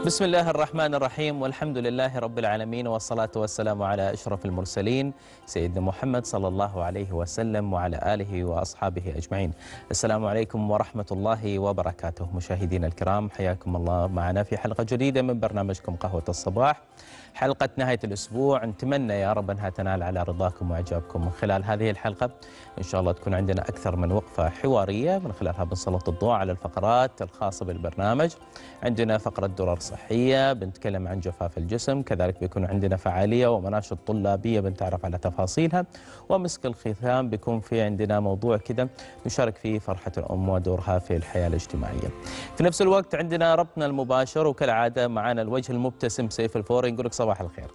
بسم الله الرحمن الرحيم، والحمد لله رب العالمين، والصلاة والسلام على أشرف المرسلين سيدنا محمد صلى الله عليه وسلم وعلى آله وأصحابه أجمعين. السلام عليكم ورحمة الله وبركاته. مشاهدينا الكرام، حياكم الله معنا في حلقة جديدة من برنامجكم قهوة الصباح، حلقة نهاية الأسبوع. نتمنى يا رب أنها تنال على رضاكم وإعجابكم. من خلال هذه الحلقة إن شاء الله تكون عندنا أكثر من وقفة حوارية من خلالها بنسلط الضوء على الفقرات الخاصة بالبرنامج. عندنا فقرة درر صحية بنتكلم عن جفاف الجسم، كذلك بيكون عندنا فعالية ومناشط طلابية بنتعرف على تفاصيلها، ومسك الختام بيكون في عندنا موضوع كده نشارك فيه فرحة الأم ودورها في الحياة الاجتماعية. في نفس الوقت عندنا ربطنا المباشر، وكالعادة معنا الوجه المبتسم سيف الفوري، نقول لك صباح الخير.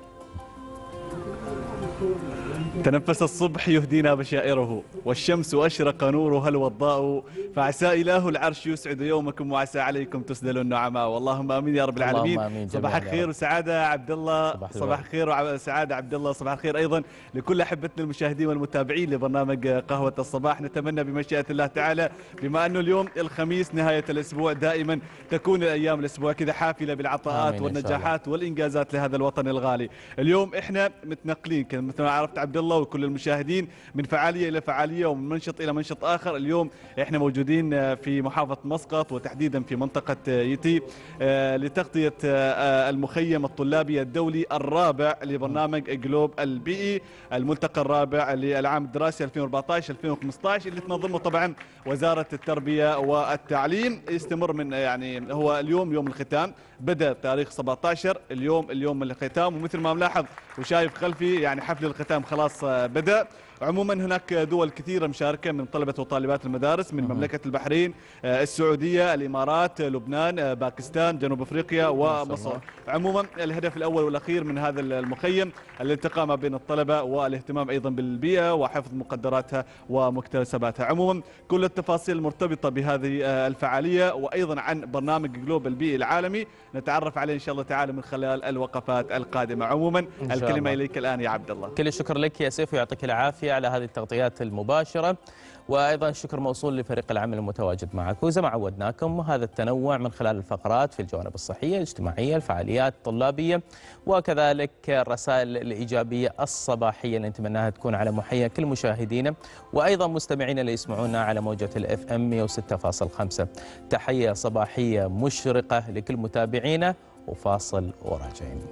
تنفس الصبح يهدينا بشائره، والشمس أشرق نورها الوضاء، فعسى إله العرش يسعد يومكم، وعسى عليكم تسدل النعماء، واللهم آمين يا رب العالمين. آمين. صباح الخير وسعادة عبد الله. صباح الخير وسعادة عبد الله. صباح الخير أيضا لكل أحبتنا المشاهدين والمتابعين لبرنامج قهوة الصباح. نتمنى بمشيئة الله تعالى بما أنه اليوم الخميس نهاية الأسبوع، دائما تكون الأيام الأسبوع كذا حافلة بالعطاءات والنجاحات والإنجازات لهذا الوطن الغالي. اليوم إحنا متنقلين مثل ما عرفت عبد الله وكل المشاهدين من فعالية إلى فعالية ومن منشط إلى منشط آخر. اليوم إحنا موجودين في محافظة مسقط، وتحديدا في منطقة يتي، لتغطية المخيم الطلابي الدولي الرابع لبرنامج جلوب البيئي، الملتقى الرابع للعام الدراسي 2014-2015 اللي تنظمه طبعا وزارة التربية والتعليم. يستمر من هو اليوم يوم الختام، بدأ تاريخ 17 اليوم الختام، ومثل ما ملاحظ وشايف خلفي حفل الختام خلاص بدأ. عموما هناك دول كثيرة مشاركة من طلبة وطالبات المدارس من مملكة البحرين، السعودية، الإمارات، لبنان، باكستان، جنوب أفريقيا ومصر. عموما الهدف الأول والأخير من هذا المخيم الالتقاء ما بين الطلبة والاهتمام أيضا بالبيئة وحفظ مقدراتها ومكتسباتها. عموما كل التفاصيل المرتبطة بهذه الفعالية وأيضا عن برنامج جلوب البيئي العالمي نتعرف عليه إن شاء الله تعالى من خلال الوقفات القادمة. عموما الكلمة إليك الآن يا عبد الله. كل الشكر لك يا سيف، ويعطيك العافية على هذه التغطيات المباشرة، وأيضا شكر موصول لفريق العمل المتواجد معك. وزي ما عودناكم هذا التنوع من خلال الفقرات في الجوانب الصحية الاجتماعية، الفعاليات الطلابية، وكذلك الرسائل الإيجابية الصباحية اللي نتمناها تكون على محيا كل مشاهدينا وأيضا مستمعينا اللي يسمعونا على موجة الFM 106.5. تحية صباحية مشرقة لكل متابعينا، وفاصل وراجعين.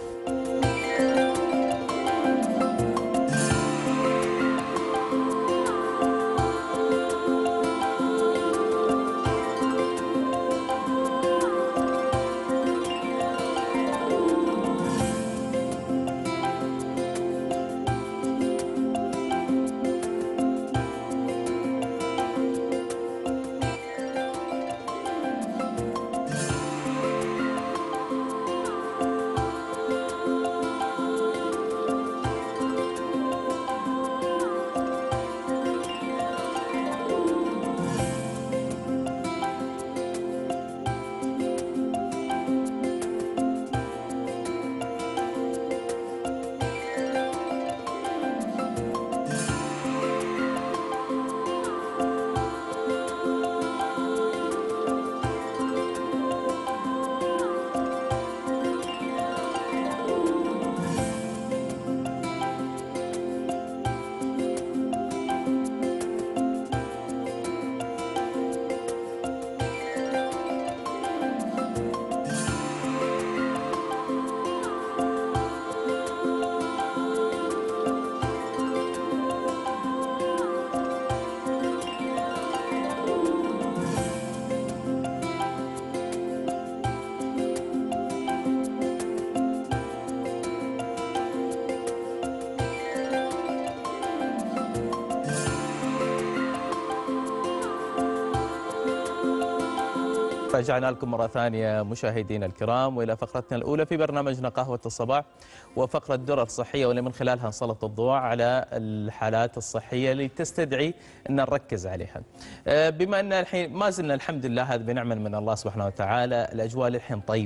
رجعنا لكم مرة ثانية مشاهدينا الكرام، وإلى فقرتنا الأولى في برنامجنا قهوة الصباح، وفقرة درر صحية، واللي من خلالها نسلط الضوء على الحالات الصحية اللي تستدعي أن نركز عليها. بما أن الحين ما زلنا الحمد لله هذا بنعمة من الله سبحانه وتعالى، الأجواء الحين طيبة،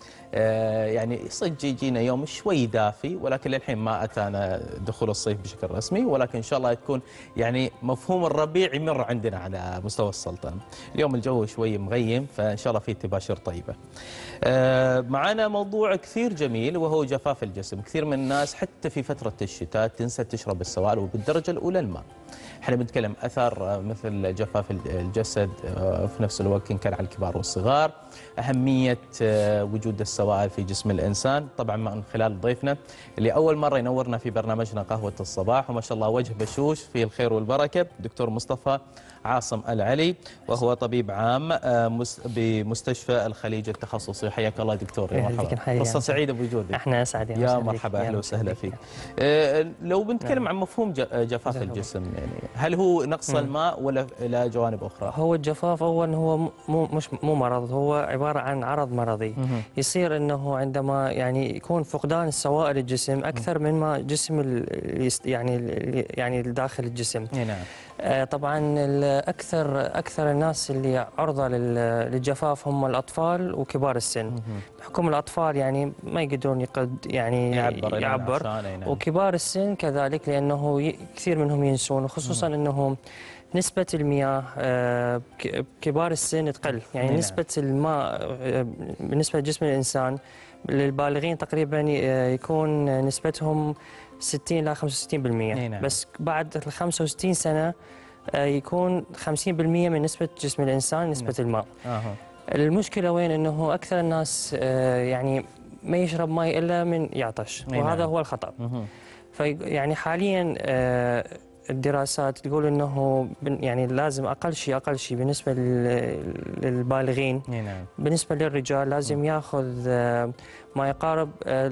يعني صدق يجينا يوم شوي دافي، ولكن للحين ما أتانا دخول الصيف بشكل رسمي، ولكن إن شاء الله تكون يعني مفهوم الربيع يمر عندنا على مستوى السلطنة. اليوم الجو شوي مغيم، فإن شاء الله في تباشر طيبة. معنا موضوع كثير جميل وهو جفاف الجسم. كثير من الناس حتى في فترة الشتاء تنسى تشرب السوائل، وبالدرجة الأولى الماء. احنا بنتكلم اثر مثل جفاف الجسد في نفس الوقت ان كان على الكبار والصغار، اهميه وجود السوائل في جسم الانسان، طبعا من خلال ضيفنا اللي اول مره ينورنا في برنامجنا قهوه الصباح، وما شاء الله وجه بشوش فيه الخير والبركه، دكتور مصطفى عاصم العلي، وهو طبيب عام بمستشفى الخليج التخصصي. حياك الله دكتور. يا مرحبا، قصه سعيده بوجودك. احنا اسعد. يا مرحبا، اهلا وسهلا فيك. لو بنتكلم عن مفهوم جفاف الجسم، يعني هل هو نقص الماء ولا له جوانب اخرى؟ هو الجفاف اولا هو مو مرض، هو عباره عن عرض مرضي. يصير انه عندما يعني يكون فقدان السوائل الجسم اكثر مما جسم يعني داخل الجسم. نعم. طبعا اكثر الناس اللي عرضه للجفاف هم الاطفال وكبار السن. بحكم الاطفال يعني ما يقدرون يعني يعبر وكبار السن كذلك، لانه كثير منهم ينسون، وخصوصا انه نسبة المياه بكبار السن تقل، يعني نسبة الماء بالنسبة لجسم الإنسان للبالغين تقريبا يكون نسبتهم 60 إلى 65%، بس بعد ال 65 سنة يكون 50% من نسبة جسم الإنسان نسبة الماء. المشكلة وين؟ أنه أكثر الناس يعني ما يشرب ماء إلا من يعطش، وهذا هو الخطأ. فيعني حاليا الدراسات تقول انه يعني لازم اقل شيء بالنسبه للبالغين. بالنسبه للرجال لازم ياخذ ما يقارب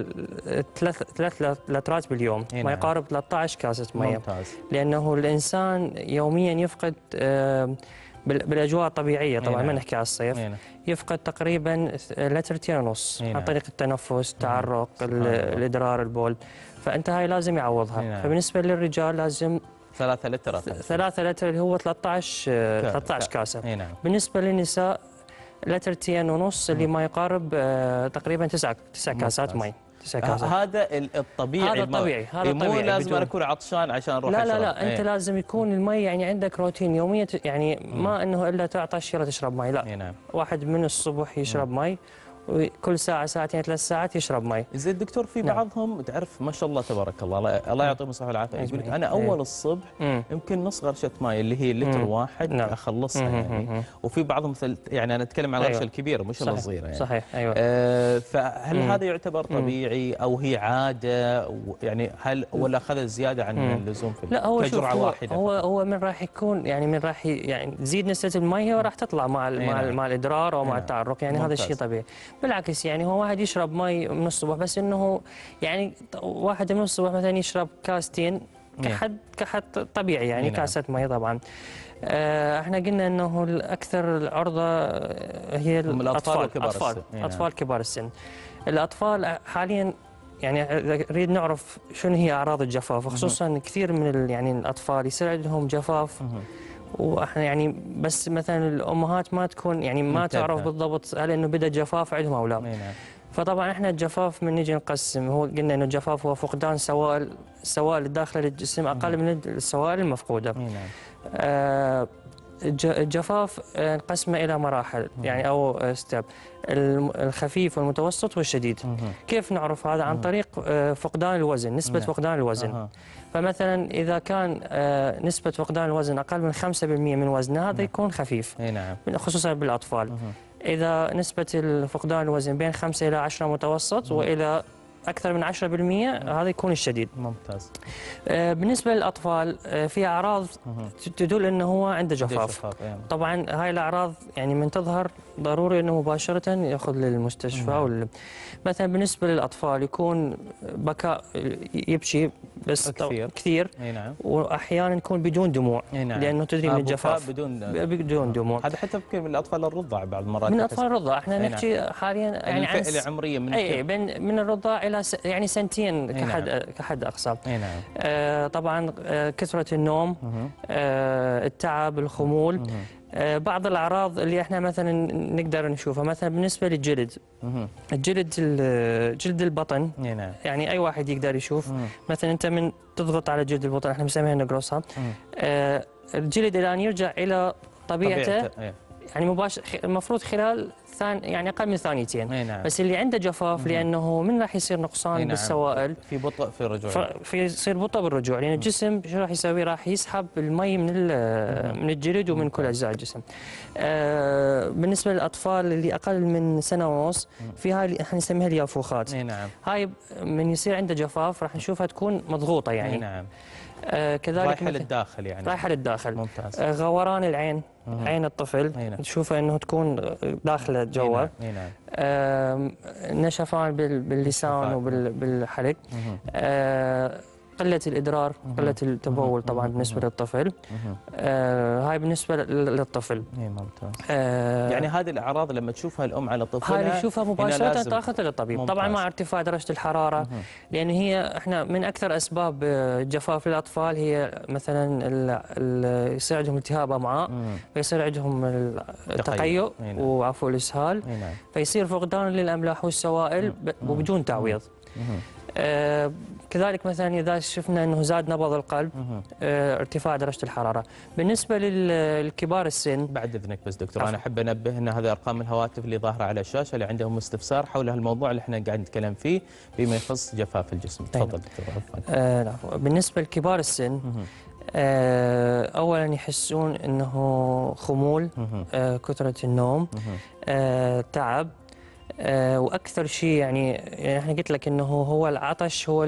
3 لترات باليوم، ما يقارب 13 كاسه ميه. لانه الانسان يوميا يفقد بالاجواء الطبيعيه، طبعا ما نحكي على الصيف، يفقد تقريبا 2 لتر ونص عن طريق التنفس، التعرق، الادرار، البول، فانت هاي لازم يعوضها. فبالنسبه للرجال لازم 3 لتر 3 لتر اللي هو 13 كاسه. بالنسبه للنساء 2 لتر ونص اللي ما يقارب تقريبا 9 كاسات مي. هذا الطبيعي. هذا الطبيعي. مو لازم اكون عطشان عشان اروح اشرب. لا انت لازم يكون المي يعني عندك روتين يوميا، يعني ما انه الا تعطش يلا تشرب مي، لا. واحد من الصبح يشرب مي، وكل ساعة ساعتين 3 ساعات يشرب مي. زين دكتور، في بعضهم تعرف ما شاء الله تبارك الله، الله يعطيهم الصحة والعافية، يقول لك أنا أول الصبح يمكن نص غرشة ماء اللي هي لتر واحد أخلصها يعني. وفي بعضهم مثل يعني أنا أتكلم عن الغرشة الكبيرة مش الصغيرة يعني. صحيح. أيوة. فهل هذا يعتبر طبيعي أو هي عادة يعني، هل ولا أخذ زيادة عن اللزوم في لا، هو كجرعة واحدة؟ هو من راح يكون يعني من راح يعني تزيد نسبة المي وراح تطلع مع الإدرار أو مع التعرق، يعني هذا الشيء طبيعي. بالعكس يعني هو واحد يشرب مي من الصبح، بس انه يعني واحد من الصبح مثلا يشرب كاستين كحد طبيعي يعني. كاسة مي طبعا. احنا قلنا انه الاكثر العرضه هي الاطفال كبار السن. الاطفال حاليا يعني نريد نعرف شنو هي اعراض الجفاف، وخصوصا كثير من يعني الاطفال يصير عندهم جفاف، واحنا يعني بس مثلا الامهات ما تكون يعني ما تعرف بالضبط هل انه بدا جفاف عندهم او لا. فطبعا احنا الجفاف من نجي نقسم، هو قلنا انه الجفاف هو فقدان السوائل الداخله للجسم اقل من السوائل المفقوده. الجفاف نقسمه الى مراحل يعني او ستيب، الخفيف والمتوسط والشديد. كيف نعرف هذا؟ عن طريق فقدان الوزن، نسبة فقدان الوزن. فمثلا إذا كان نسبة فقدان الوزن أقل من 5% من وزنه هذا يكون خفيف، خصوصا بالأطفال. إذا نسبة فقدان الوزن بين 5 إلى 10 متوسط، وإلى أكثر من 10% هذا يكون الشديد. ممتاز. بالنسبة للأطفال في أعراض تدل أنه هو عنده جفاف. طبعا هاي الأعراض يعني من تظهر ضروري أنه مباشرة يأخذ للمستشفى. مثلا بالنسبة للأطفال يكون بكاء، يبكي بس كثير. وأحيانا يكون بدون دموع، لأنه تدري من الجفاف بدون دموع. هذا حتى من الأطفال الرضع بعض المرات. من أطفال الرضع احنا نحكي حاليا يعني عن الفئة العمرية من من الرضاع إلى يعني سنتين كحد أقصى. طبعا كثرة النوم، التعب، الخمول، بعض الأعراض اللي احنا مثلا نقدر نشوفها مثلا بالنسبة للجلد. جلد البطن، يعني أي واحد يقدر يشوف. مثلا أنت من تضغط على جلد البطن، احنا بنسميها نقرصها، الجلد الآن يرجع إلى طبيعته يعني مباشر، المفروض خلال يعني اقل من ثانيتين. بس اللي عنده جفاف لانه من راح يصير نقصان بالسوائل، في بطء في الرجوع، يصير بطء بالرجوع، لان الجسم شو راح يسوي؟ راح يسحب المي من الجلد ومن كل اجزاء الجسم. بالنسبه للاطفال اللي اقل من سنه ونص، في هاي احنا نسميها اليافوخات. هاي من يصير عنده جفاف راح نشوفها تكون مضغوطه يعني. كذلك رايحه للداخل يعني. رايحه للداخل. ممتاز. غوران العين، عين الطفل تشوفه انه تكون داخله جوا. نشفان باللسان وبالحلق. قلة الإدرار، قلة التبول طبعا بالنسبة للطفل. هاي بالنسبة للطفل. ممتاز. يعني هذه الأعراض لما تشوفها الأم على طفلها، هاي اللي تشوفها مباشرة تاخذها للطبيب. ممتاز. طبعا مع ارتفاع درجة الحرارة، لأن هي احنا من أكثر أسباب جفاف للأطفال هي مثلا يصير عندهم التهاب أمعاء، فيصير عندهم التقيؤ وعفو الإسهال، فيصير فقدان للأملاح والسوائل وبدون تعويض. كذلك مثلا إذا شفنا أنه زاد نبض القلب، ارتفاع درجة الحرارة. بالنسبة للكبار السن، بعد إذنك بس دكتور، أنا أحب أنبه أن هذه أرقام الهواتف اللي ظاهرة على الشاشة اللي عندهم استفسار حول هالموضوع اللي احنا قاعد نتكلم فيه بما يخص جفاف الجسم. تفضل دكتور. عفوا. بالنسبة لكبار السن، أولا يحسون أنه خمول، كثرة النوم، تعب، واكثر شيء يعني احنا قلت لك انه هو العطش هو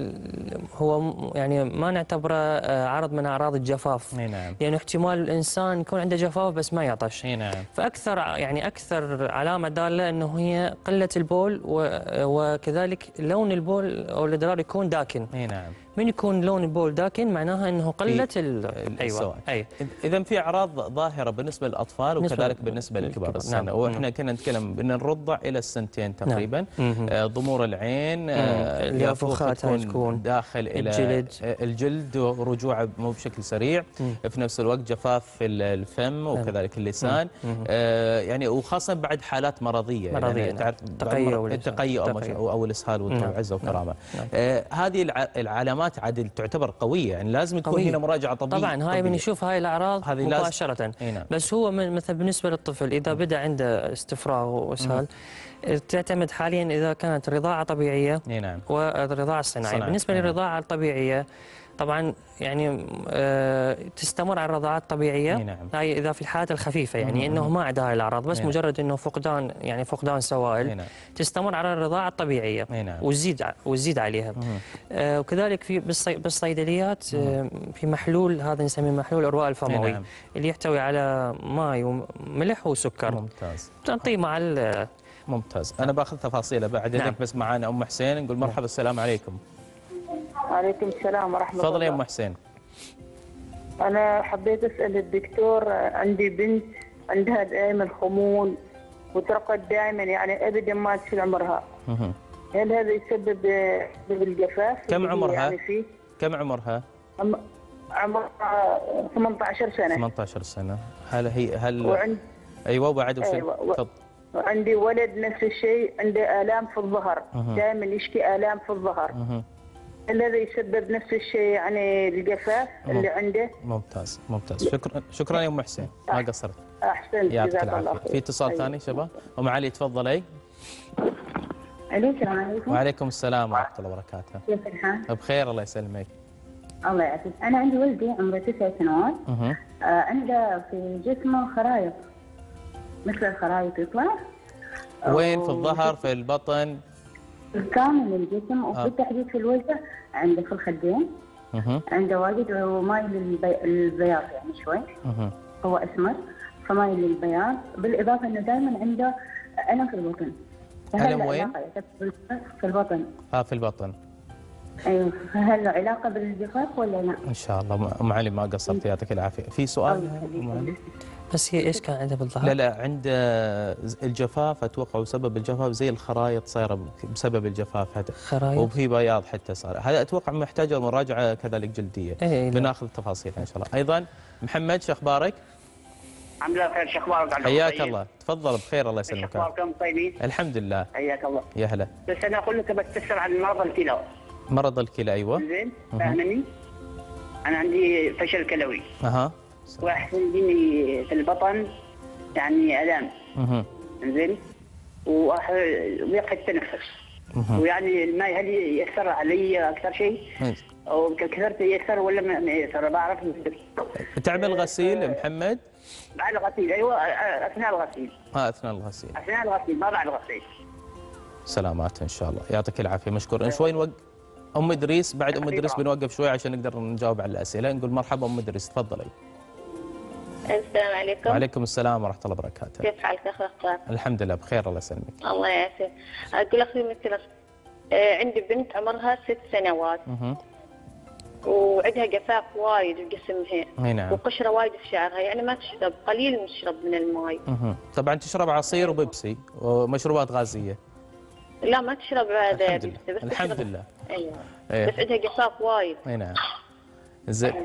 يعني ما نعتبره عرض من اعراض الجفاف. لانه احتمال الانسان يكون عنده جفاف بس ما يعطش. فاكثر يعني اكثر علامه داله انه هي قله البول، وكذلك لون البول او الادرار يكون داكن. من يكون لون البول داكن معناها انه قلة ايوه. اذا في اعراض ظاهره بالنسبه للاطفال وكذلك بالنسبه للكبار السن. واحنا كنا نتكلم ان الرضع الى السنتين تقريبا. ضمور العين، اليافوخات تكون داخل الى الجلد ورجوعه مو بشكل سريع. في نفس الوقت جفاف في الفم وكذلك اللسان. يعني وخاصه بعد حالات مرضيه يعني تعرف التقيؤ او الاسهال والعزه وكرامه. هذه العلامات عاد تعتبر قويه، يعني لازم يكون هنا مراجعه طبيه. طبعا هاي من يشوف هاي الاعراض مباشره. بس هو مثلا بالنسبه للطفل اذا بدا عنده استفراغ واسهال، تعتمد حاليا اذا كانت رضاعه طبيعيه والرضاعه الصناعيه. بالنسبه للرضاعه الطبيعيه طبعا يعني تستمر على الرضاعات الطبيعيه. هاي اذا في الحالات الخفيفه يعني انه ما عندها هاي الاعراض، بس مجرد انه فقدان سوائل، تستمر على الرضاعه الطبيعيه وتزيد عليها. وكذلك في بالصيدليات في محلول، هذا نسميه محلول الرواء الفموي، اللي يحتوي على ماء وملح وسكر. ممتاز. تعطيه مع ممتاز. انا باخذ تفاصيله بعد اذنك. بس معانا ام حسين، نقول مرحبا. السلام عليكم. وعليكم السلام ورحمة الله. تفضلي يا ام حسين. أنا حبيت أسأل الدكتور، عندي بنت عندها دائما خمول وترقد دائما يعني أبدا ما تشيل عمرها. هل هذا يسبب بالجفاف؟ كم عمرها؟ يعني فيه؟ كم عمرها؟ عمرها 18 سنة. 18 سنة. هل ايوه وبعد وش؟ تفضل. وعندي ولد نفس الشيء، عنده آلام في الظهر، دائما يشكي آلام في الظهر. هل هذا يسبب نفس الشيء يعني الجفاف اللي عنده؟ ممتاز. شكرا يا ام حسين، ما قصرت. احسنت، يعطيك العافيه. في اتصال ثاني شباب؟ ام علي تفضلي. الو السلام عليكم. وعليكم السلام ورحمه الله وبركاته. كيف الحال؟ بخير الله يسلمك. الله يعافيك. انا عندي ولدي عمره 9 سنوات. عنده في جسمه خرايط، مثل الخرايط يطلع. وين؟ في الظهر، في البطن؟ كامل الجسم، وبالتحديد في الوجه، عنده في الخدين. عنده واجد ومايل للبياض يعني شوي. هو اسمر فمايل للبياض، بالاضافه انه دائما عنده الم في البطن. الم وين؟ في البطن. في البطن. ايوه، هل له علاقه بالجفاف ولا لا؟ ان شاء الله ام علي ما قصرت، يعطيك العافيه. في سؤال؟ بس هي ايش كان عندها بالظهر؟ لا عند الجفاف اتوقع، وسبب الجفاف زي الخرايط صايره بسبب الجفاف هذا، خرايط وفي بياض حتى صار، هذا اتوقع محتاجه مراجعه كذلك جلديه. بناخذ تفاصيلها ان شاء الله. ايضا محمد شو اخبارك؟ الحمد لله بخير، شو اخبارك؟ حياك الله، تفضل بخير الله يسلمك. شو اخباركم طيبين؟ الحمد لله. حياك الله. يا هلا. بس انا اقول لك بستفسر عن مرض الكلى. مرض الكلى ايوه. زين فاهمني؟ انا عندي فشل كلوي. اها. واحسن يجيني في البطن يعني الام. زين وضيق التنفس. ويعني الماء هل ياثر علي اكثر شيء؟ او كثرت ياثر ولا ما ياثر؟ بعرف. تعمل غسيل محمد؟ بعد الغسيل ايوه، اثناء الغسيل. اثناء الغسيل. اثناء الغسيل ما بعد الغسيل. سلامات ان شاء الله، يعطيك العافيه، مشكور. شوي ام ادريس، بعد ام ادريس بنوقف شوي عشان نقدر نجاوب على الاسئله. نقول مرحبا ام ادريس، تفضلي. السلام عليكم. وعليكم السلام ورحمه الله وبركاته. كيف حالك اخ اخبار؟ الحمد لله بخير الله يسلمك. الله يعافيك. اقول اخي مثل عندي بنت عمرها 6 سنوات. وعندها جفاف وايد بجسمها. اي نعم. وقشره وايد في شعرها، يعني ما تشرب، قليل تشرب من الماء. طبعا تشرب عصير وبيبسي ومشروبات غازيه. لا ما تشرب هذا. الحمد لله. بس الحمد لله. ايوه. بس عندها جفاف وايد. اي نعم. زين.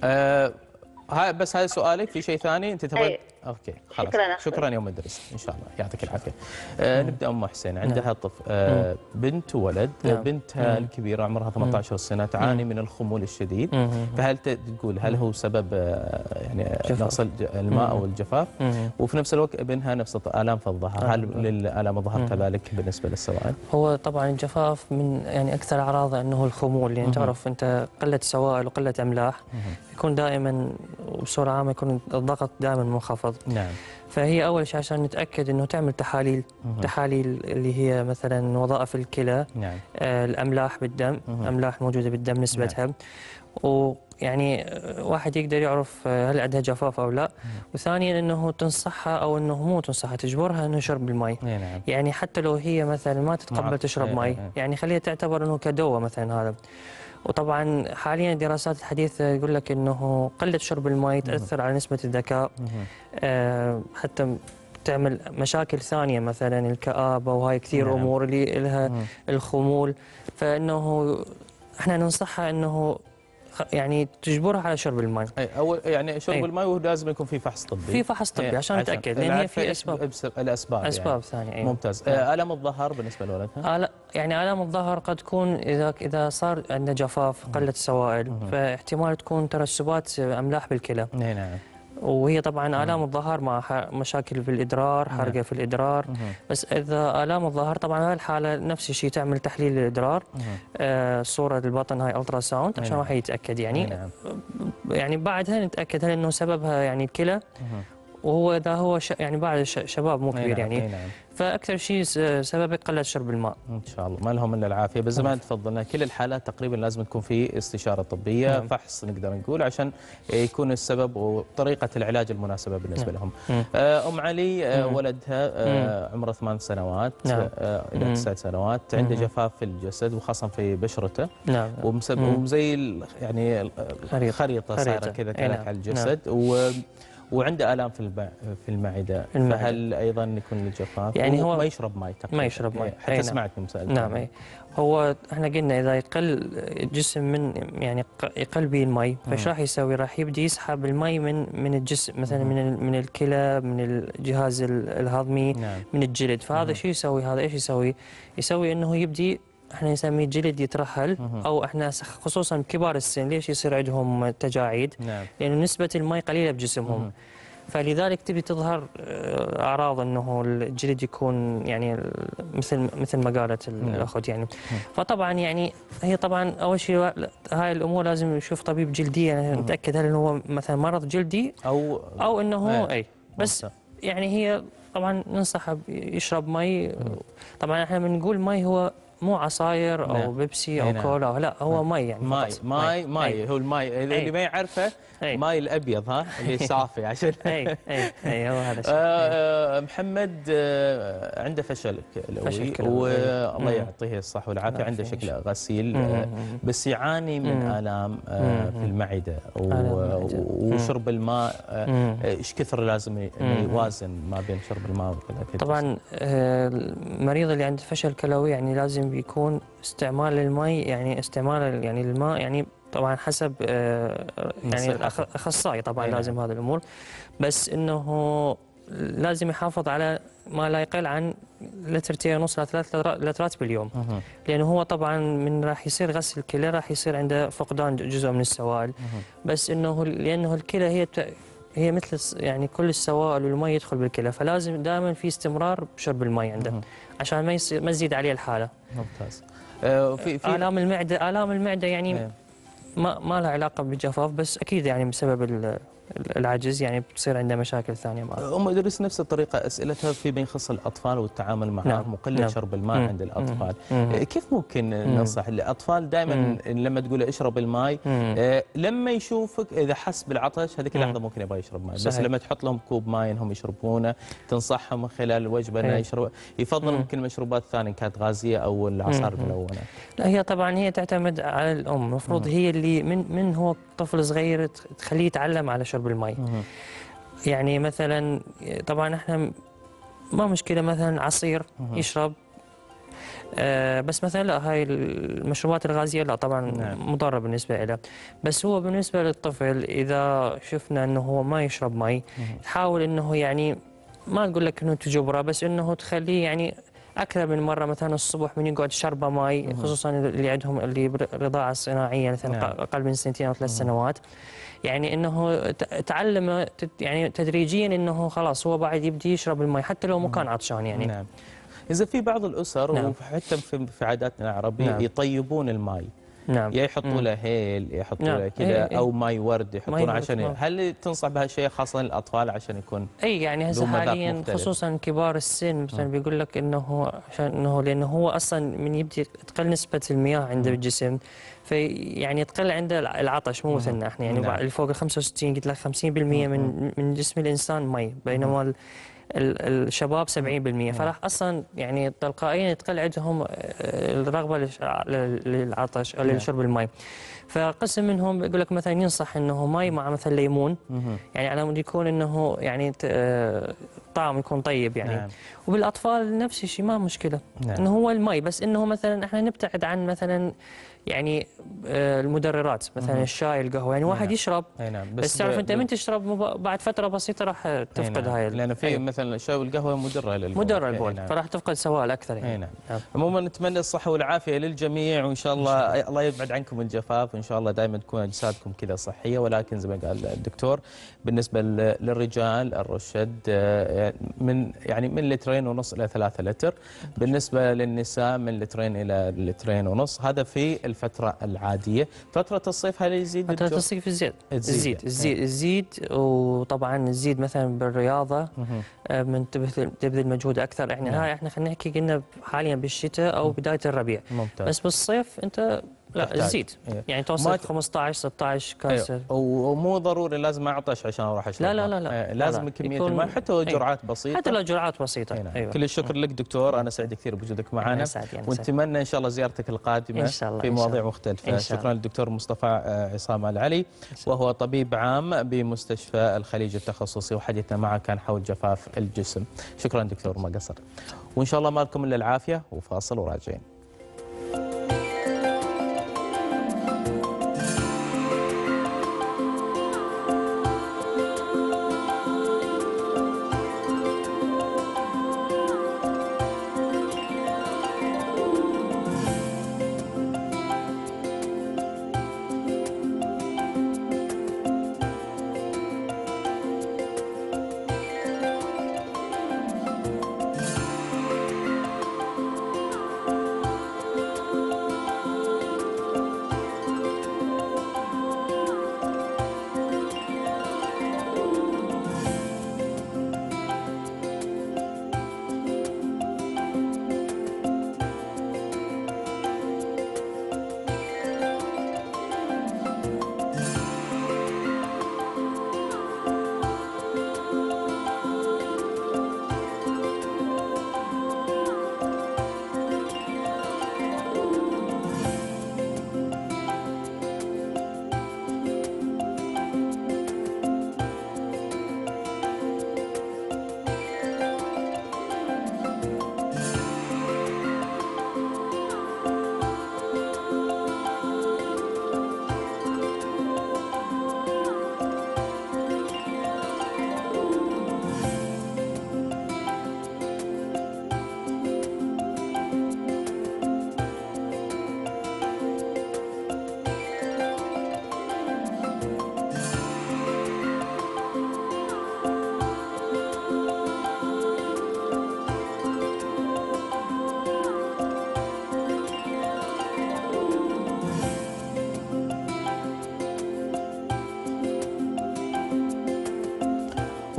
هاي بس هذا سؤالك، في شيء ثاني انت تبغى؟ اوكي خلاص. شكرا يا ام ادريس، ان شاء الله يعطيك العافيه. نبدا ام حسين، عندها طفل بنت وولد. بنتها الكبيره عمرها 18 سنه تعاني من الخمول الشديد. فهل تقول هل هو سبب يعني نقص الماء او الجفاف؟ وفي نفس الوقت ابنها نفس الام في الظهر، هل للالام الظهر كذلك بالنسبه للسوائل؟ هو طبعا الجفاف من يعني اكثر اعراضه انه الخمول، يعني تعرف انت قله سوائل وقله املاح، يكون دائما وبصوره عامه يكون الضغط دائما منخفض. نعم. فهي اول شيء عشان نتاكد انه تعمل تحاليل اللي هي مثلا وظائف الكلى. نعم. الاملاح بالدم، املاح موجوده بالدم نسبتها. نعم. ويعني واحد يقدر يعرف هل عندها جفاف او لا. وثانيا انه تنصحها او انه مو تنصحها، تجبرها انه شرب الماء. نعم. يعني حتى لو هي مثلا ما تتقبل تشرب ماء، يعني خليها تعتبر انه كدواء مثلا هذا. وطبعا حاليا الدراسات الحديثه يقول لك انه قله شرب الماء تاثر على نسبه الذكاء، حتى تعمل مشاكل ثانيه مثلا الكآبه وهاي كثير. نعم. امور اللي لها الخمول، فانه احنا ننصحها انه يعني تجبرها على شرب الماء. اول يعني شرب الماء، ولازم يكون في فحص طبي. في فحص طبي عشان نتاكد، لان هي في الاسباب يعني. ثانيه. ممتاز. الم الظهر بالنسبه لولدها؟ يعني الم الظهر قد تكون اذا صار عندنا جفاف قله السوائل، فاحتمال تكون ترسبات املاح بالكلى. نعم. وهي طبعا آلام الظهر مع مشاكل في الإدرار، حرقة في الإدرار. بس إذا آلام الظهر طبعا هاي الحالة نفس الشيء تعمل تحليل الإدرار، صورة البطن هاي ألترا ساوند عشان واحد يتأكد يعني. يعني بعدها نتأكد هل إنه سببها يعني الكلى، وهو إذا هو يعني بعد شباب مو كبير يعني. فاكثر شيء سبب قله شرب الماء. ان شاء الله ما لهم الا العافيه. بس زي ما تفضلنا كل الحالات تقريبا لازم تكون في استشاره طبيه. فحص نقدر نقول عشان يكون السبب وطريقه العلاج المناسبه بالنسبه لهم. ام علي ولدها عمره 8 سنوات الى 9 سنوات، عنده جفاف في الجسد وخاصه في بشرته. نعم. وزي يعني خريطه صايره كذا على الجسد. وعنده آلام في المعدة. فهل أيضا يكون الجفاف؟ يعني هو ما يشرب ماء تقريبا. ما يشرب ماء. حتى سمعتني مسألة. نعم. هو احنا قلنا إذا يقل الجسم من يعني يقل به الماء، فايش راح يسوي؟ راح يبدي يسحب الماء من الجسم مثلا من الكلى، من الجهاز الهضمي. نعم. من الجلد. فهذا شو يسوي؟ هذا ايش يسوي؟ يسوي انه يبدي احنا نسميه جلد يترهل، او احنا خصوصا كبار السن ليش يصير عندهم تجاعيد؟ نعم. لانه نسبه الماء قليله بجسمهم. فلذلك تبي تظهر اعراض انه الجلد يكون يعني مثل ما قالت الاخت يعني. فطبعا يعني هي طبعا اول شيء هاي الامور لازم نشوف طبيب جلدي يعني نتاكد هل هو مثلا مرض جلدي او انه اي. بس يعني هي طبعا ننصح يشرب مي. طبعا احنا بنقول مي هو مو عصاير او بيبسي او كولا أو لا، هو مي يعني ماي هو الماي اللي ما يعرفه ماي الابيض اللي صافي عشان اي هو هذا الشيء. محمد عنده فشل كلوي والله يعطيه الصحه والعافيه، عنده شكل غسيل بس يعاني من آلام في المعده وشرب الماء. ايش كثر لازم يوازن ما بين شرب الماء والاكل؟ طبعا المريض اللي عنده فشل كلوي يعني لازم يكون استعمال الماء، يعني استعمال يعني الماء يعني طبعا حسب يعني الاخصائي طبعا لازم هذه الامور، بس انه لازم يحافظ على ما لا يقل عن 2.5 ل 3 لترات باليوم، لانه هو طبعا من راح يصير غسل الكلى راح يصير عنده فقدان جزء من السوائل، بس انه لانه الكلى هي مثل يعني كل السوائل والماء يدخل بالكلى، فلازم دائما في استمرار بشرب الماء عنده عشان ما تزيد عليه الحاله. ممتاز. في آلام المعده يعني ما لها علاقه بالجفاف، بس اكيد يعني بسبب العجز يعني بتصير عنده مشاكل ثانيه معه. ام ادريس نفس الطريقه اسئلتها فيما يخص الاطفال والتعامل معهم وقله شرب الماء عند الاطفال. كيف ممكن ننصح الاطفال؟ دائما لما تقول له اشرب الماء لما يشوفك اذا حس بالعطش هذيك اللحظه ممكن يبغى يشرب ماء، بس لما تحط لهم كوب ماء انهم يشربونه تنصحهم من خلال الوجبه انه يشرب، يفضل ممكن المشروبات الثانيه كانت غازيه او العصائر الملونه. لا هي طبعا هي تعتمد على الام، المفروض هي اللي من هو طفل صغير تخليه يتعلم على شرب الماء. يعني مثلا طبعا احنا ما مشكله مثلا عصير يشرب، بس مثلا لا هاي المشروبات الغازيه لا طبعا مضره بالنسبه له، بس هو بالنسبه للطفل اذا شفنا انه هو ما يشرب ماء تحاول انه يعني ما نقول لك انه تجبره، بس انه تخليه يعني اكثر من مره مثلا الصبح من يقعد شربه ماء، خصوصا اللي عندهم اللي برضاعه صناعيه مثلا اقل من 2 أو 3 سنوات، يعني انه تعلم يعني تدريجيا انه خلاص هو بعد يبدي يشرب الماء حتى لو مو كان عطشان يعني. نعم. اذا في بعض الاسر وحتى في عاداتنا العربيه يطيبون الماء، يا يحطوا له هيل يحطوا له كذا او ماء ورد يحطونه عشان هل تنصح بهالشيء خاصه للاطفال عشان يكون يعني هسه حاليا خصوصا كبار السن مثلا بيقول لك انه عشان لانه هو اصلا من يبدي تقل نسبه المياه عنده بالجسم، في يعني تقل عنده العطش مو مثلنا احنا يعني اللي فوق ال 65 قلت لك 50% من جسم الانسان مي، بينما الشباب 70%، فراح اصلا يعني تلقائيا تقل عندهم الرغبه للعطش او لشرب الماء. فقسم منهم يقول لك مثلا ينصح انه ماء مع مثلا ليمون، يعني على مود يكون انه يعني طعم يكون طيب يعني. وبالاطفال نفس الشيء ما مشكله انه هو الماء، بس انه مثلا احنا نبتعد عن مثلا يعني المدررات مثلا الشاي القهوه، يعني واحد يشرب بس تعرف انت من تشرب بعد فتره بسيطه راح تفقد هاي لان في مثلا الشاي والقهوه مدره للبول فراح تفقد سوائل اكثر يعني. عموما نتمنى الصحه والعافيه للجميع، وان شاء الله الله يبعد عنكم الجفاف، وان شاء الله دائما تكون اجسادكم كذا صحيه. ولكن زي ما قال الدكتور بالنسبه للرجال الرشد من 2.5 الى 3 لتر، بالنسبه للنساء من 2 الى 2.5 لتر، هذا في الفترة العادية. فترة الصيف هل يزيد؟ فترة الصيف الزيد وطبعا الزيد مثلا بالرياضة من تبذل مجهود أكثر. احنا خلينا نحكي قلنا حاليا بالشتاء أو بداية الربيع. ممتاز. بس بالصيف أنت لا تزيد يعني توصل 15 16 كاسة. ومو ضروري لازم اعطش عشان اروح اشرب. لا لازم كمية الماء حتى جرعات بسيطة. حتى لو جرعات بسيطة. كل الشكر لك دكتور، انا سعيد كثير بوجودك معنا، ونتمنى ان شاء الله زيارتك القادمة إن شاء الله في مواضيع مختلفة. شكرا للدكتور مصطفى عصام العلي، وهو طبيب عام بمستشفى الخليج التخصصي، وحديثنا معه كان حول جفاف الجسم. شكرا دكتور ما قصر، وان شاء الله ما لكم الا العافية، وفاصل وراجعين.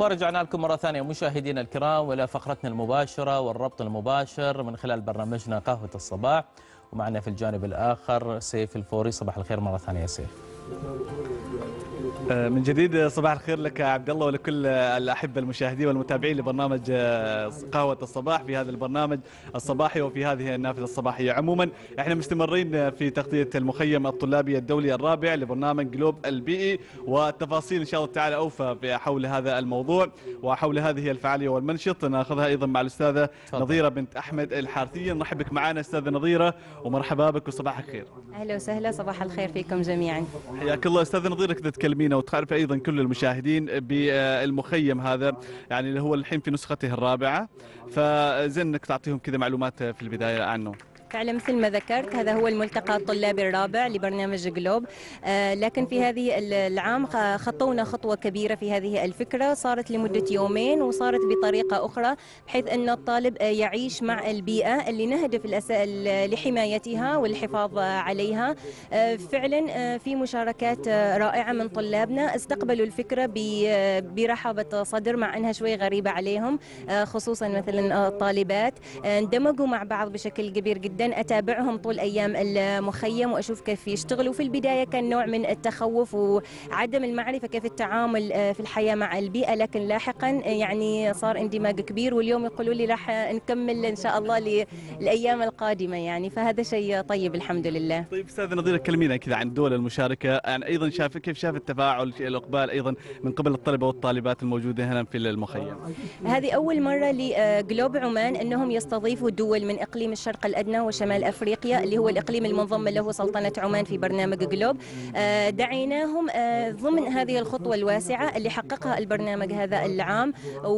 ورجعنا لكم مرة ثانية مشاهدينا الكرام وإلى فقرتنا المباشرة والربط المباشر من خلال برنامجنا قهوة الصباح، ومعنا في الجانب الآخر سيف الفوري. صباح الخير مرة ثانية يا سيف. من جديد صباح الخير لك عبد الله ولكل الأحبة المشاهدين والمتابعين لبرنامج قهوة الصباح في هذا البرنامج الصباحي وفي هذه النافذة الصباحية. عموما احنا مستمرين في تغطية المخيم الطلابي الدولي الرابع لبرنامج جلوب البيئي، والتفاصيل إن شاء الله تعالى أوفى حول هذا الموضوع وحول هذه الفعالية والمنشط ناخذها أيضا مع الأستاذة نظيرة بنت أحمد الحارثية. نرحب بك معنا أستاذة نظيرة ومرحبا بك وصباح الخير. أهلا وسهلا، صباح الخير فيكم جميعا. حياك الله أستاذة نظيرة، كذا تكلمينا وتعرف أيضا كل المشاهدين بالمخيم هذا يعني اللي هو الحين في نسخته الرابعة، فزين انك تعطيهم كذا معلومات في البداية عنه. فعلا مثل ما ذكرت هذا هو الملتقى الطلابي الرابع لبرنامج جلوب، لكن في هذه العام خطونا خطوة كبيرة في هذه الفكرة، صارت لمدة يومين وصارت بطريقة أخرى بحيث أن الطالب يعيش مع البيئة اللي نهدف لحمايتها والحفاظ عليها. فعلا في مشاركات رائعة من طلابنا استقبلوا الفكرة برحابة صدر مع أنها شوي غريبة عليهم، خصوصا مثلا الطالبات اندمجوا مع بعض بشكل كبير جدا. أتابعهم طول أيام المخيم وأشوف كيف يشتغلوا. في البداية كان نوع من التخوف وعدم المعرفة كيف التعامل في الحياة مع البيئة، لكن لاحقا يعني صار اندماج كبير، واليوم يقولوا لي راح نكمل إن شاء الله للأيام القادمة يعني، فهذا شيء طيب الحمد لله. طيب أستاذ نظيرة كلمينا كذا عن دول المشاركة، يعني أيضا كيف شاف التفاعل الإقبال أيضا من قبل الطلبة والطالبات الموجودة هنا في المخيم؟ هذه أول مرة لجلوب عمان أنهم يستضيفوا دول من إقليم الشرق الأدنى وشمال أفريقيا اللي هو الإقليم المنضم له سلطنة عمان في برنامج جلوب. دعيناهم ضمن هذه الخطوة الواسعة اللي حققها البرنامج هذا العام،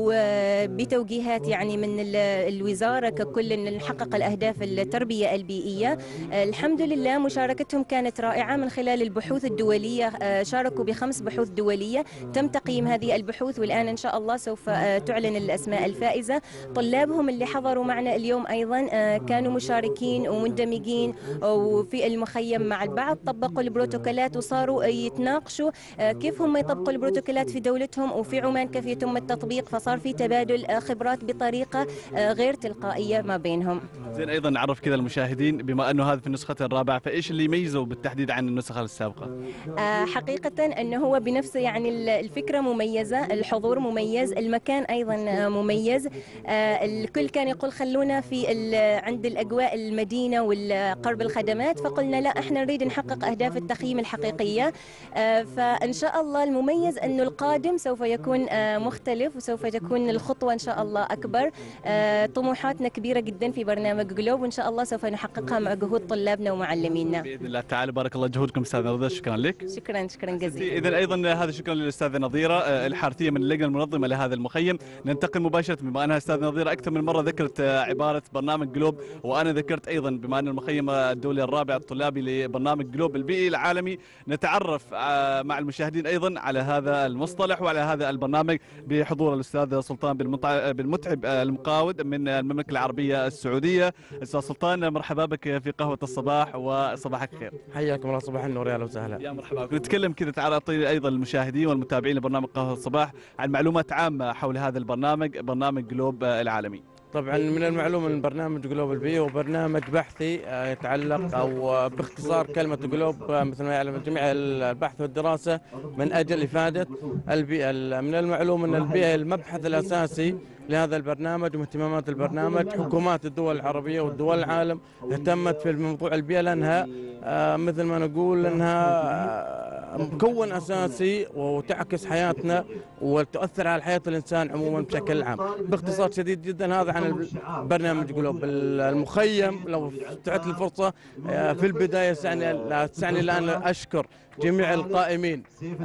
وبتوجيهات يعني من الوزارة ككل أن نحقق الأهداف التربية البيئية. الحمد لله مشاركتهم كانت رائعة من خلال البحوث الدولية، شاركوا ب5 بحوث دولية تم تقييم هذه البحوث، والآن إن شاء الله سوف تعلن الأسماء الفائزة. طلابهم اللي حضروا معنا اليوم أيضا كانوا مشاركين ومندمجين وفي المخيم مع البعض، طبقوا البروتوكولات وصاروا يتناقشوا كيف هم يطبقوا البروتوكولات في دولتهم وفي عمان كيف يتم التطبيق، فصار في تبادل خبرات بطريقة غير تلقائية ما بينهم. زين أيضا نعرف كذا المشاهدين بما أنه هذا في النسخة الرابعة، فإيش اللي يميزه بالتحديد عن النسخة السابقة؟ حقيقة أنه هو بنفسه يعني الفكرة مميزة، الحضور مميز، المكان أيضا مميز. الكل كان يقول خلونا في عند الأجواء المدينة والقرب الخدمات، فقلنا لا احنا نريد نحقق أهداف التخييم الحقيقية. فإن شاء الله المميز أنه القادم سوف يكون مختلف وسوف تكون الخطوة إن شاء الله أكبر. طموحاتنا كبيرة جدا في برنامج جلوب، وإن شاء الله سوف نحققها مع جهود طلابنا ومعلمينا بإذن الله تعالى. بارك الله جهودكم أستاذ نظيرة، شكرا لك. شكرا جزيلا. إذن أيضا هذا شكرا للأستاذة نظيرة الحارثية من اللجنة المنظمة لهذا المخيم. ننتقل مباشرة بما أنها أستاذ نظيرة أكثر من مرة ذكرت عبارة برنامج جلوب، وأنا ذكرت أيضا بما أن المخيم الدولي الرابع الطلابي لبرنامج جلوب البيئي العالمي، نتعرف مع المشاهدين أيضا على هذا المصطلح وعلى هذا البرنامج بحضور الأستاذ سلطان بالمتعب المقاود من المملكة العربية السعودية. أستاذ سلطان مرحبا بك في قهوة الصباح وصباحك خير. حياكم الله، صباح النور، يا اهلا وسهلا. يا مرحبا بك. نتكلم كذا تعطي أيضا المشاهدين والمتابعين لبرنامج قهوة الصباح عن معلومات عامة حول هذا البرنامج، برنامج جلوب العالمي. طبعا من المعلوم ان برنامج جلوب البيئي هو برنامج بحثي يتعلق او باختصار كلمه جلوب مثل ما يعلم الجميع البحث والدراسه من اجل افاده البيئه. من المعلوم ان البيئه المبحث الاساسي لهذا البرنامج واهتمامات البرنامج. حكومات الدول العربيه والدول العالم اهتمت في موضوع البيئه لانها مثل ما نقول انها مكون اساسي وتعكس حياتنا وتؤثر على حياه الانسان عموما بشكل عام. باختصار شديد جدا هذا عن برنامج جلوب المخيم. لو فتحت الفرصه في البدايه تسعني الان اشكر جميع القائمين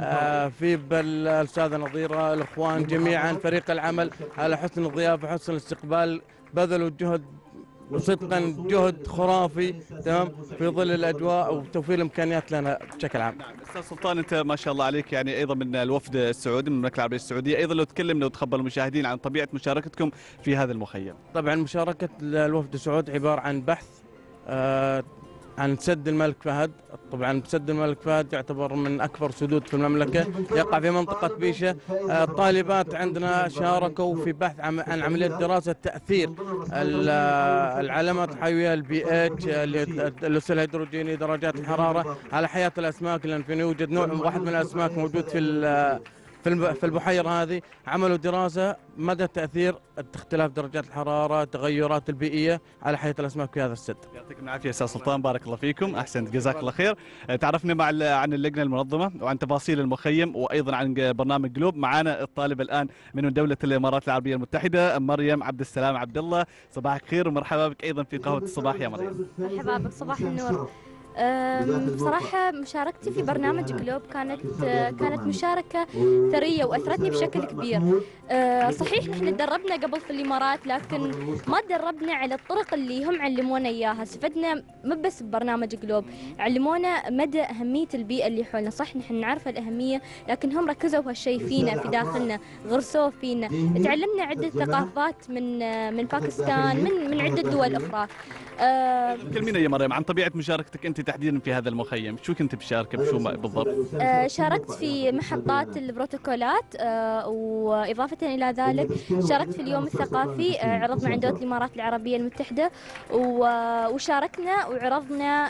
في الأستاذة نظيرة، الإخوان جميعا، فريق العمل على حسن الضيافة وحسن الاستقبال، بذلوا جهد وصدقا جهد خرافي تمام في ظل الاجواء وتوفير الامكانيات لنا بشكل عام. استاذ سلطان انت ما شاء الله عليك يعني ايضا من الوفد السعودي من المملكه العربيه السعوديه، ايضا لو تكلمنا وتخبر المشاهدين عن طبيعه مشاركتكم في هذا المخيم. طبعا مشاركه الوفد السعودي عباره عن بحث عن سد الملك فهد. طبعا سد الملك فهد يعتبر من أكبر سدود في المملكة، يقع في منطقة بيشة. الطالبات عندنا شاركوا في بحث عن عملية دراسة تأثير العلامات الحيوية البي اتش، اللوث الهيدروجيني، درجات الحرارة على حياة الأسماك، لأن في يوجد نوع واحد من الأسماك موجود في البحيرة هذه. عملوا دراسة مدى تأثير اختلاف درجات الحرارة، التغيرات البيئية على حياة الأسماك في هذا السد. يعطيكم العافية أستاذ سلطان، بارك الله فيكم، أحسنت، جزاك الله خير. تعرفنا عن اللجنة المنظمة وعن تفاصيل المخيم وأيضا عن برنامج جلوب. معنا الطالبة الآن من دولة الإمارات العربية المتحدة، مريم عبد السلام عبد الله. صباحك خير ومرحبا بك أيضا في قهوة الصباح يا مريم. مرحبا بك، صباح النور. بصراحة مشاركتي في برنامج جلوب كانت مشاركة ثرية وأثرتني بشكل كبير. صحيح نحن تدربنا قبل في الإمارات، لكن ما تدربنا على الطرق اللي هم علمونا إياها. استفدنا مو بس ببرنامج جلوب، علمونا مدى أهمية البيئة اللي حولنا. صح نحن نعرف الأهمية، لكن هم ركزوا هالشيء فينا، في داخلنا، غرسوه فينا. تعلمنا عدة ثقافات من باكستان، من عدة دول أخرى. كلمينا يا مريم عن طبيعة مشاركتك أنت تحديدا في هذا المخيم، شو كنت بشاركة بشو بالضبط؟ شاركت في محطات البروتوكولات، وإضافة إلى ذلك شاركت في اليوم الثقافي، عرضنا عن دولة الإمارات العربية المتحدة، وشاركنا وعرضنا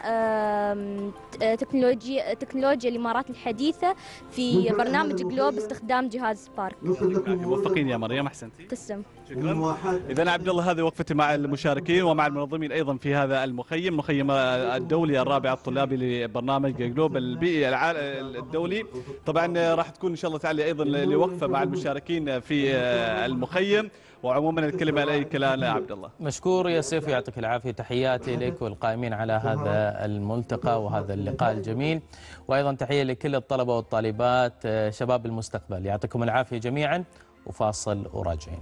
تكنولوجيا الإمارات الحديثة في برنامج جلوب باستخدام جهاز سبارك. موفقين يا مريم، أحسنتي. تسلم. شكرا. إذا عبد الله هذه وقفتي مع المشاركين ومع المنظمين أيضا في هذا المخيم الدولي الرابع الطلابي لبرنامج جلوب البيئي الدولي. طبعا راح تكون إن شاء الله تعالى أيضا لوقفة مع المشاركين في المخيم. وعموما الكلمة لك الآن عبد الله. مشكور يا سيف، يعطيك العافية. تحياتي لك والقائمين على هذا الملتقى وهذا اللقاء الجميل، وأيضا تحية لكل الطلبة والطالبات شباب المستقبل. يعطيكم العافية جميعا، وفاصل وراجعين.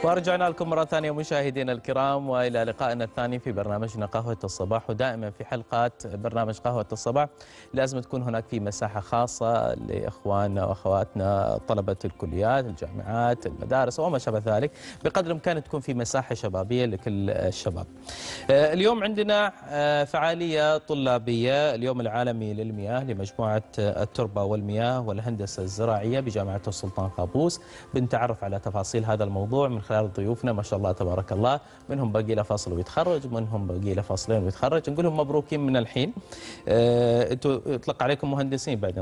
ورجعنا لكم مرة ثانية مشاهدينا الكرام، وإلى لقائنا الثاني في برنامجنا قهوة الصباح. ودائما في حلقات برنامج قهوة الصباح لازم تكون هناك في مساحة خاصة لإخواننا وأخواتنا طلبة الكليات، الجامعات، المدارس وما شابه ذلك، بقدر الإمكان تكون في مساحة شبابية لكل الشباب. اليوم عندنا فعالية طلابية، اليوم العالمي للمياه لمجموعة التربة والمياه والهندسة الزراعية بجامعة السلطان قابوس. بنتعرف على تفاصيل هذا الموضوع من خلال ضيوفنا ما شاء الله تبارك الله، منهم باقي له فصل ويتخرج، منهم باقي له فصلين ويتخرج. نقول لهم مبروكين من الحين. انتم يطلق عليكم مهندسين بعد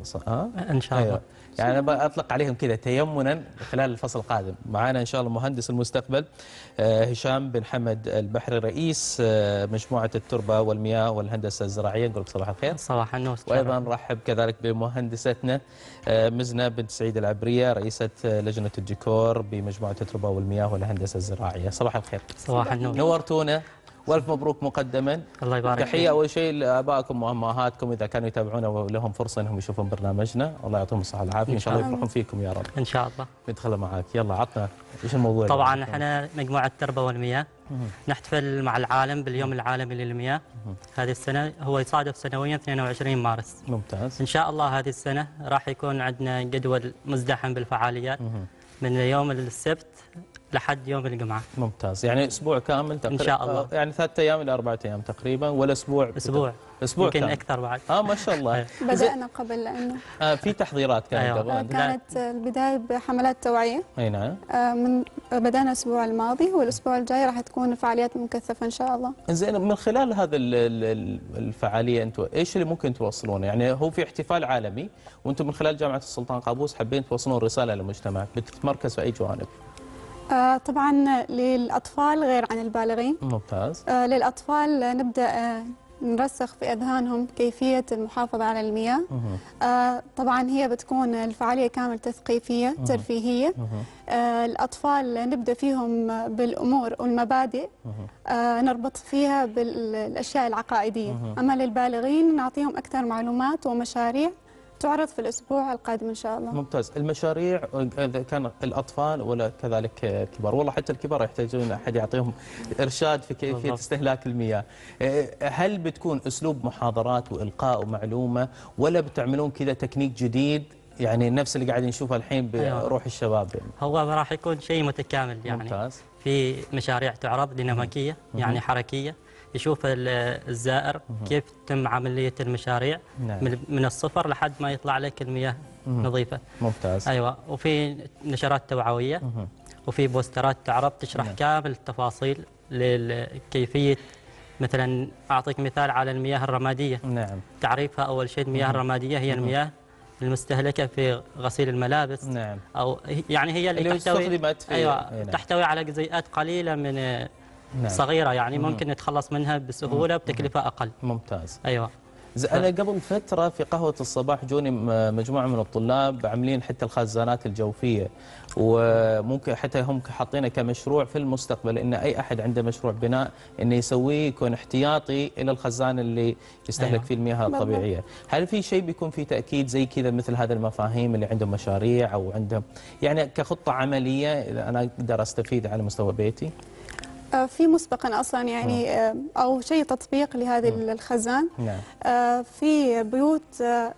ان شاء الله. يعني أنا أطلق عليهم كذا تيمنا خلال الفصل القادم. معنا إن شاء الله مهندس المستقبل هشام بن حمد البحري، رئيس مجموعة التربة والمياه والهندسة الزراعية. نقول لك صباح الخير. صباح النور. وأيضا نرحب كذلك بمهندستنا مزنة بنت سعيد العبرية، رئيسة لجنة الديكور بمجموعة التربة والمياه والهندسة الزراعية. صباح الخير. صباح النور. نورتونا والف مبروك مقدما. الله يبارك فيك. تحيه اول شيء لابائكم وامهاتكم اذا كانوا يتابعونا ولهم فرصه انهم يشوفون برنامجنا، الله يعطيهم الصحه والعافيه، ان شاء الله يفرحون فيكم يا رب. ان شاء الله. ندخل معاك، يلا عطنا ايش الموضوع. طبعا احنا مجموعه التربه والمياه نحتفل مع العالم باليوم العالمي للمياه. هذه السنه هو يصادف سنويا 22 مارس. ممتاز. ان شاء الله هذه السنه راح يكون عندنا جدول مزدحم بالفعاليات من يوم السبت لحد يوم الجمعة. ممتاز، يعني أسبوع كامل تقريبا إن شاء الله. يعني 3 أيام إلى 4 أيام تقريبا، ولا أسبوع؟ أسبوع يمكن أكثر بعد. ما شاء الله. بدأنا قبل لأنه في تحضيرات كانت قبل. كانت البداية بحملات توعية. أي نعم. بدأنا الأسبوع الماضي، والأسبوع الجاي راح تكون فعاليات مكثفة إن شاء الله. زين، من خلال هذا الفعالية أنتم إيش اللي ممكن توصلونه؟ يعني هو في احتفال عالمي وأنتم من خلال جامعة السلطان قابوس حابين توصلون رسالة للمجتمع، بتتمركز في أي جوانب؟ طبعا للأطفال غير عن البالغين. ممتاز. للأطفال نبدأ نرسخ في أذهانهم كيفية المحافظة على المياه. طبعا هي بتكون الفعالية كامل تثقيفية ترفيهية. الأطفال نبدأ فيهم بالأمور والمبادئ، نربط فيها بالأشياء العقائدية. أما للبالغين نعطيهم أكثر معلومات ومشاريع تعرض في الأسبوع القادم إن شاء الله. ممتاز. المشاريع إذا كان الأطفال ولا كذلك الكبار، والله حتى الكبار يحتاجون أحد يعطيهم إرشاد في كيفية استهلاك المياه. هل بتكون أسلوب محاضرات وإلقاء ومعلومة، ولا بتعملون كذا تكنيك جديد يعني نفس اللي قاعدين نشوفه الحين بروح الشباب؟ يعني هو راح يكون شيء متكامل، يعني ممتاز. في مشاريع تعرض ديناميكية يعني حركية، يشوف الزائر كيف تتم عملية المشاريع. نعم. من الصفر لحد ما يطلع لك المياه نظيفة. ممتاز. أيوة. وفي نشرات توعوية وفي بوسترات تعرض تشرح كامل التفاصيل لكيفية. مثلا أعطيك مثال على المياه الرمادية. نعم. تعريفها أول شيء، المياه الرمادية هي المياه المستهلكة في غسيل الملابس. نعم. أو يعني هي اللي تحتوي على جزيئات قليلة من نعم. صغيرة، يعني ممكن نتخلص منها بسهولة بتكلفة أقل. ممتاز. أيوة. أنا قبل فترة في قهوة الصباح جوني مجموعة من الطلاب عاملين حتى الخزانات الجوفية، وممكن حتى هم حاطينه كمشروع في المستقبل إن أي أحد عنده مشروع بناء إنه يسويه يكون احتياطي إلى الخزان اللي يستهلك فيه المياه الطبيعية. هل في شيء بيكون في تأكيد زي كذا مثل هذه المفاهيم اللي عندهم مشاريع أو عندهم يعني كخطة عملية إذا أنا أقدر أستفيد على مستوى بيتي؟ في مسبقا اصلا يعني او شيء تطبيق لهذه الخزان. نعم. في بيوت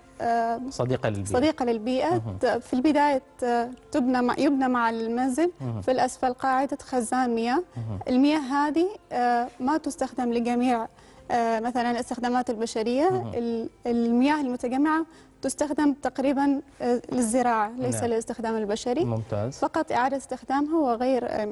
صديقة للبيئة. في البداية يبنى مع المنزل، في الأسفل قاعدة خزان مياه. المياه هذه ما تستخدم لجميع مثلا الاستخدامات البشرية. المياه المتجمعة تستخدم تقريبا للزراعة، ليس للاستخدام البشري. ممتاز. فقط إعادة استخدامها وغير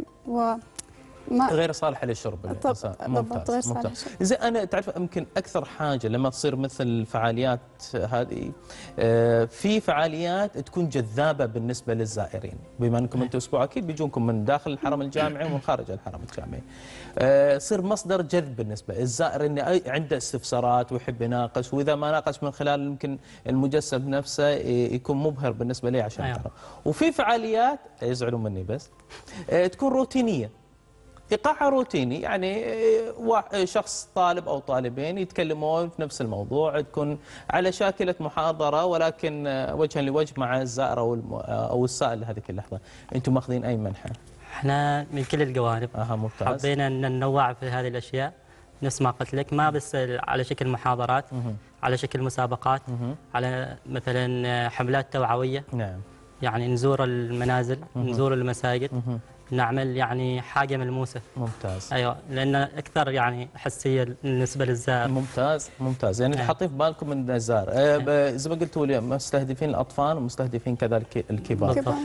غير صالحة للشرب. ممتاز. زين، أنا تعرف يمكن أكثر حاجة لما تصير مثل الفعاليات هذه، في فعاليات تكون جذابة بالنسبة للزائرين، بما أنكم أنتم أسبوع أكيد بيجونكم من داخل الحرم الجامعي ومن خارج الحرم الجامعي. يصير مصدر جذب بالنسبة الزائر إنه عنده استفسارات ويحب يناقش، وإذا ما ناقش من خلال يمكن المجسم نفسه يكون مبهر بالنسبة لي عشان يعرف. وفي فعاليات يزعلون مني بس تكون روتينية، إيقاع روتيني، يعني شخص طالب أو طالبين يتكلمون في نفس الموضوع، تكون على شاكلة محاضرة ولكن وجها لوجه مع الزائر أو السائل لهذه اللحظة. أنتم ماخذين أي منحة؟ احنا من كل الجوانب. ممتاز. حبينا ان ننوع في هذه الاشياء نفس ما قلت لك، ما بس على شكل محاضرات، على شكل مسابقات، على مثلا حملات توعويه. نعم. يعني نزور المنازل، نزور المساجد، نعمل يعني حاجه ملموسه. ممتاز. ايوه، لان اكثر يعني حسيه بالنسبه للزائر. ممتاز ممتاز. يعني حاطين في بالكم من الزائر. زي ما قلتوا لي مستهدفين الاطفال ومستهدفين كذلك الكبار.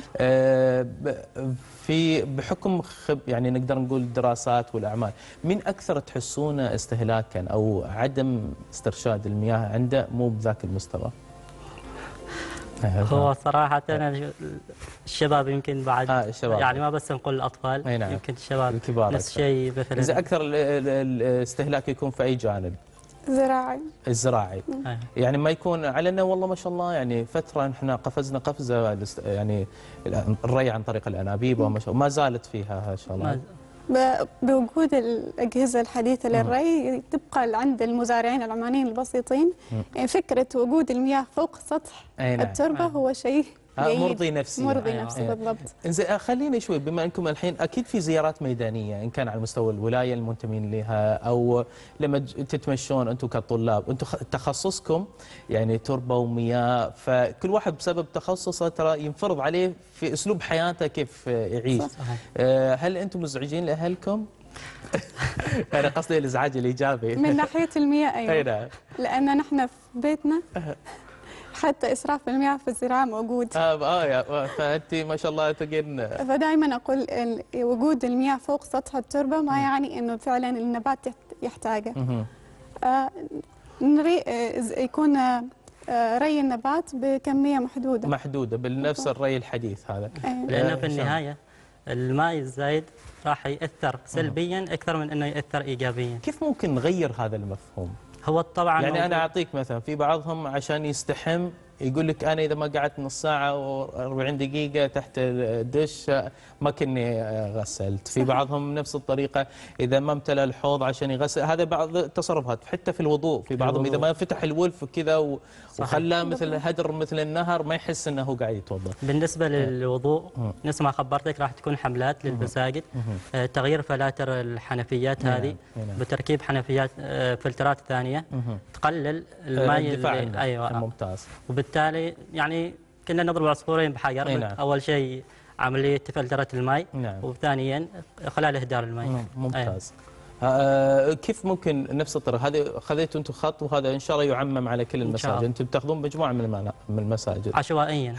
في بحكم يعني نقدر نقول الدراسات والاعمال، مين اكثر تحسونه استهلاكا او عدم استرشاد المياه عنده مو بذاك المستوى؟ هو صراحة الشباب يمكن بعد الشباب. يعني ما بس نقول الأطفال. نعم. يمكن الشباب الكبار نفس الشيء مثلا. إذا أكثر الاستهلاك يكون في أي جانب؟ الزراعي. يعني ما يكون على أنه والله ما شاء الله يعني فترة احنا قفزنا قفزة يعني الري عن طريق الأنابيب وما زالت فيها إن شاء الله. بوجود الأجهزة الحديثة للري تبقى عند المزارعين العمانيين البسيطين. يعني فكرة وجود المياه فوق سطح التربة هو شيء مرضي نفسي. مرضي نفسي بالضبط. إنزين خليني شوي، بما أنكم الحين أكيد في زيارات ميدانية إن كان على مستوى الولاية المنتمين لها أو لما تتمشون أنتم كطلاب، أنتم تخصصكم يعني تربة ومياه، فكل واحد بسبب تخصصه ترى ينفرض عليه في أسلوب حياته كيف يعيش. هل أنتم مزعجين لأهلكم؟ أنا قصدي الإزعاج الإيجابي. من ناحية المياه أيوة. لأن نحن في بيتنا حتى إسراف المياه في الزراعة موجود. فأنت ما شاء الله تقين. فدائما أقول وجود المياه فوق سطح التربة ما يعني إنه فعلا النبات يحتاجه. يكون ري النبات بكمية محدودة بالنفس الري الحديث هذا. لأنه في النهاية الماء الزايد راح يأثر سلبيا أكثر من أنه يأثر إيجابيا. كيف ممكن نغير هذا المفهوم؟ هو طبعا يعني أنا أعطيك مثلا، في بعضهم عشان يستحم يقول لك أنا إذا ما قعدت نص ساعة و40 دقيقة تحت الدش ما كني غسلت. في بعضهم نفس الطريقة إذا ما امتلأ الحوض عشان يغسل. هذا بعض التصرفات حتى في الوضوء. في بعضهم إذا ما فتح الولف كذا وخلاه مثل هدر مثل النهر ما يحس أنه قاعد يتوضأ. بالنسبة للوضوء نفس ما خبرتك راح تكون حملات للمساجد، تغيير فلاتر الحنفيات هذه بتركيب حنفيات فلترات ثانية تقلل الماء. أيوة ممتاز. وبالتالي يعني كنا نضرب عصفورين بحجر. أول شيء عملية فلترة الماء، وثانيا خلال إهدار الماء. ممتاز. كيف ممكن نفس الطريقة هذه خذيتوا أنتم خط، وهذا إن شاء الله يعمم على كل المساجد؟ أنتم بتاخذون مجموعة من المساجد عشوائيا.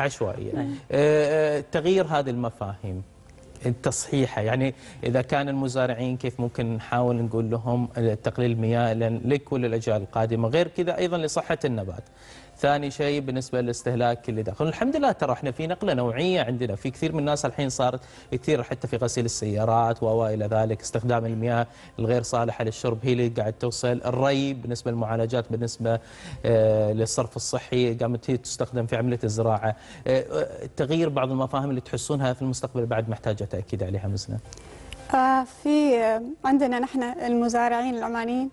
تغيير هذه المفاهيم، التصحيحة، يعني إذا كان المزارعين كيف ممكن نحاول نقول لهم تقليل المياه لكل الأجيال القادمة، غير كذا أيضا لصحة النبات. ثاني شيء بالنسبة للاستهلاك اللي داخل، الحمد لله ترى احنا في نقلة نوعية عندنا، في كثير من الناس الحين صارت كثير حتى في غسيل السيارات وإلى ذلك، استخدام المياه الغير صالحة للشرب هي اللي قاعد توصل. الري بالنسبة للمعالجات، بالنسبة للصرف الصحي قامت هي تستخدم في عملية الزراعة. تغيير بعض المفاهيم اللي تحسونها في المستقبل بعد محتاجة تأكيد عليها مثلا. في عندنا نحن المزارعين العمانيين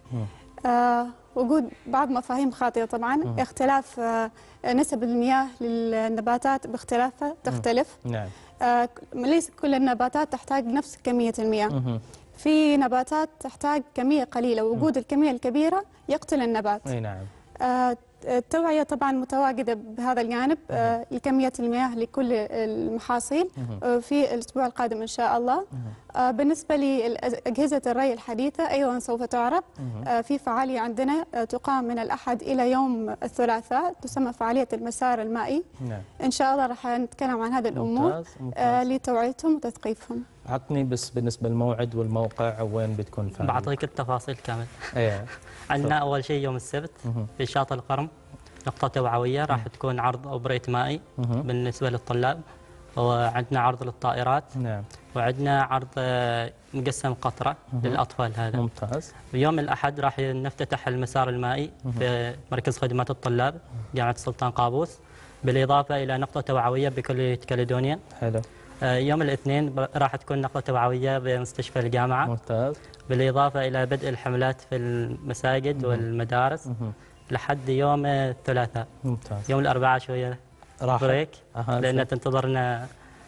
وجود بعض مفاهيم خاطئة طبعا. اختلاف نسب المياه للنباتات باختلافها تختلف. نعم. ليس كل النباتات تحتاج نفس كمية المياه. في نباتات تحتاج كمية قليلة، وجود الكمية الكبيرة يقتل النبات. نعم. التوعية طبعا متواجدة بهذا الجانب لكمية المياه لكل المحاصيل في الأسبوع القادم إن شاء الله. بالنسبة لأجهزة الري الحديثة أيضا سوف تعرض. في فعالية عندنا تقام من الأحد إلى يوم الثلاثاء تسمى فعالية المسار المائي. إن شاء الله راح نتكلم عن هذه الأمور لتوعيتهم وتثقيفهم. عطني بس بالنسبة للموعد والموقع وين بتكون فعالية؟ بعطيك التفاصيل كامل. عندنا أول شيء يوم السبت في شاطئ القرم نقطة توعوية، راح تكون عرض أوبريت مائي بالنسبة للطلاب، وعندنا عرض للطائرات. نعم. وعندنا عرض مقسم قطرة للأطفال. هذا ممتاز. يوم الأحد راح نفتتح المسار المائي في مركز خدمات الطلاب جامعة السلطان قابوس، بالإضافة إلى نقطة توعوية بكلية كاليدونيا. حلو. يوم الاثنين راح تكون نقطة توعوية بمستشفى الجامعة. ممتاز. بالإضافة إلى بدء الحملات في المساجد والمدارس لحد يوم الثلاثاء. ممتاز. يوم الأربعاء شوية بريك لأن تنتظرنا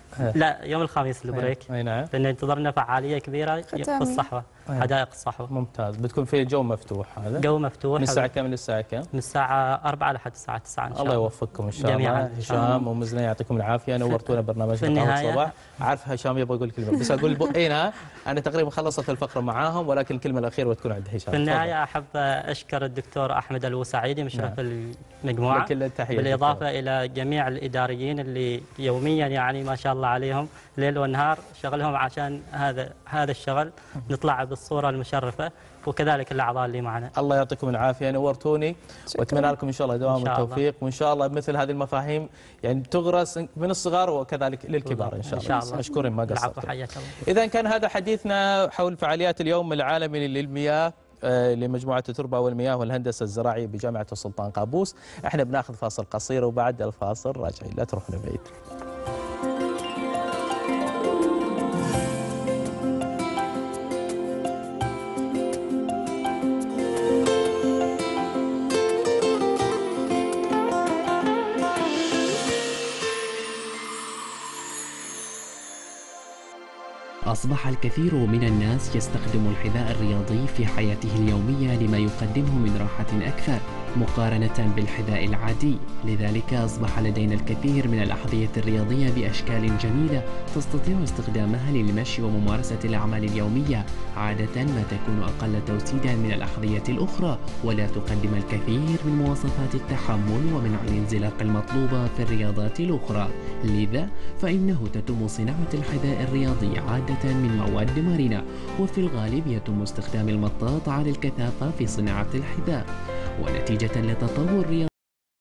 لا يوم الخميس البريك. اي نعم. لان انتظرنا فعاليه كبيره في الصحوه، حدائق الصحوه. ممتاز. بتكون في جو مفتوح هذا؟ جو مفتوح. من الساعه كم للساعه كم؟ من الساعه 4 لحد الساعه 9 ان شاء الله. الله يوفقكم ان شاء جميعا. الله. هشام ومزنه يعطيكم العافيه، نورتونا برنامجنا قهوة الصباح. عارف هشام يبغى يقول كلمه بس اقول اي انا تقريبا خلصت الفقره معاهم، ولكن الكلمه الاخيره بتكون عند هشام. في النهايه احب اشكر الدكتور احمد الوسعيدي مشرف المجموعه، بالاضافه الى جميع الاداريين اللي يوميا يعني ما شاء الله عليهم ليل ونهار شغلهم عشان هذا الشغل نطلع بالصوره المشرفه، وكذلك الاعضاء اللي معنا. الله يعطيكم العافيه، نورتوني، واتمنى لكم ان شاء الله دوام التوفيق، وان شاء الله مثل هذه المفاهيم يعني تغرس من الصغار وكذلك للكبار ان شاء الله. مشكورين ما قصرتم. اذا كان هذا حديثنا حول فعاليات اليوم العالمي للمياه لمجموعة التربة والمياه والهندسة الزراعية بجامعة السلطان قابوس. احنا بناخذ فاصل قصير وبعد الفاصل راجعين، لا تروحون بعيد. أصبح الكثير من الناس يستخدم الحذاء الرياضي في حياته اليومية لما يقدمه من راحة أكثر مقارنة بالحذاء العادي، لذلك أصبح لدينا الكثير من الأحذية الرياضية بأشكال جميلة تستطيع استخدامها للمشي وممارسة الأعمال اليومية، عادة ما تكون أقل توسيدا من الأحذية الأخرى ولا تقدم الكثير من مواصفات التحمل ومنع الانزلاق المطلوبة في الرياضات الأخرى، لذا فإنه تتم صناعة الحذاء الرياضي عادة من مواد مرنة، وفي الغالب يتم استخدام المطاط على الكثافة في صناعة الحذاء، ونتيجة لتطور رياضي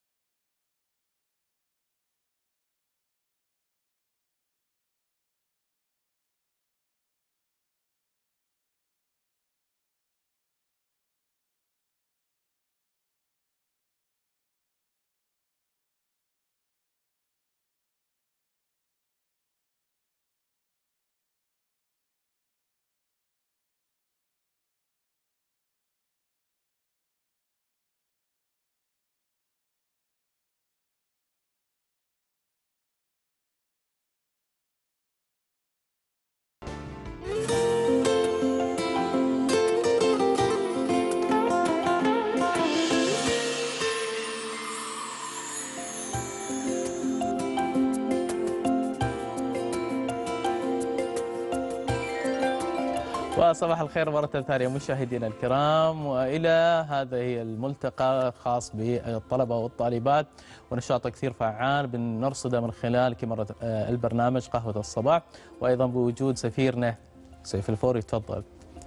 وصباح الخير مرة ثانية مشاهدينا الكرام، وإلى هذا هي الملتقى الخاص بالطلبة والطالبات ونشاط كثير فعال بنرصده من خلال كاميرا البرنامج قهوة الصباح، وأيضا بوجود سفيرنا سيف الفوري. تفضل.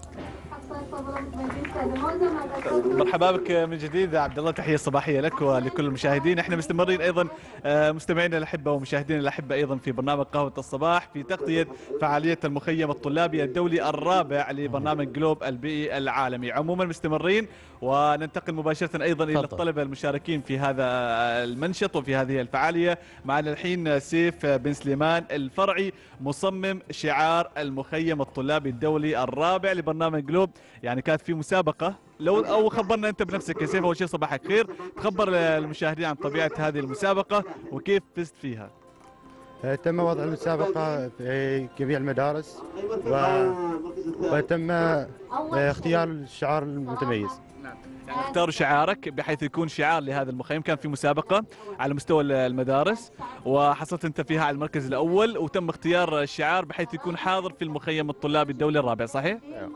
مرحبا بك من جديد عبد الله، تحيه صباحيه لك ولكل المشاهدين. احنا مستمرين ايضا مستمعينا الاحبه ومشاهدينا الاحبه ايضا في برنامج قهوه الصباح في تغطيه فعاليه المخيم الطلابي الدولي الرابع لبرنامج جلوب البيئي العالمي. عموما مستمرين وننتقل مباشره ايضا الى الطلبه المشاركين في هذا المنشط وفي هذه الفعاليه. معنا الحين سيف بن سليمان الفرعي مصمم شعار المخيم الطلابي الدولي الرابع لبرنامج جلوب. يعني كانت في مسابقة، لو خبرنا أنت بنفسك يا سيف. أول شيء صباحك خير، تخبر المشاهدين عن طبيعة هذه المسابقة وكيف فزت فيها. تم وضع المسابقة في جميع المدارس وتم اختيار الشعار المتميز. يعني اختاروا شعارك بحيث يكون شعار لهذا المخيم. كان في مسابقة على مستوى المدارس وحصلت أنت فيها على المركز الأول، وتم اختيار الشعار بحيث يكون حاضر في المخيم الطلابي الدولي الرابع، صحيح؟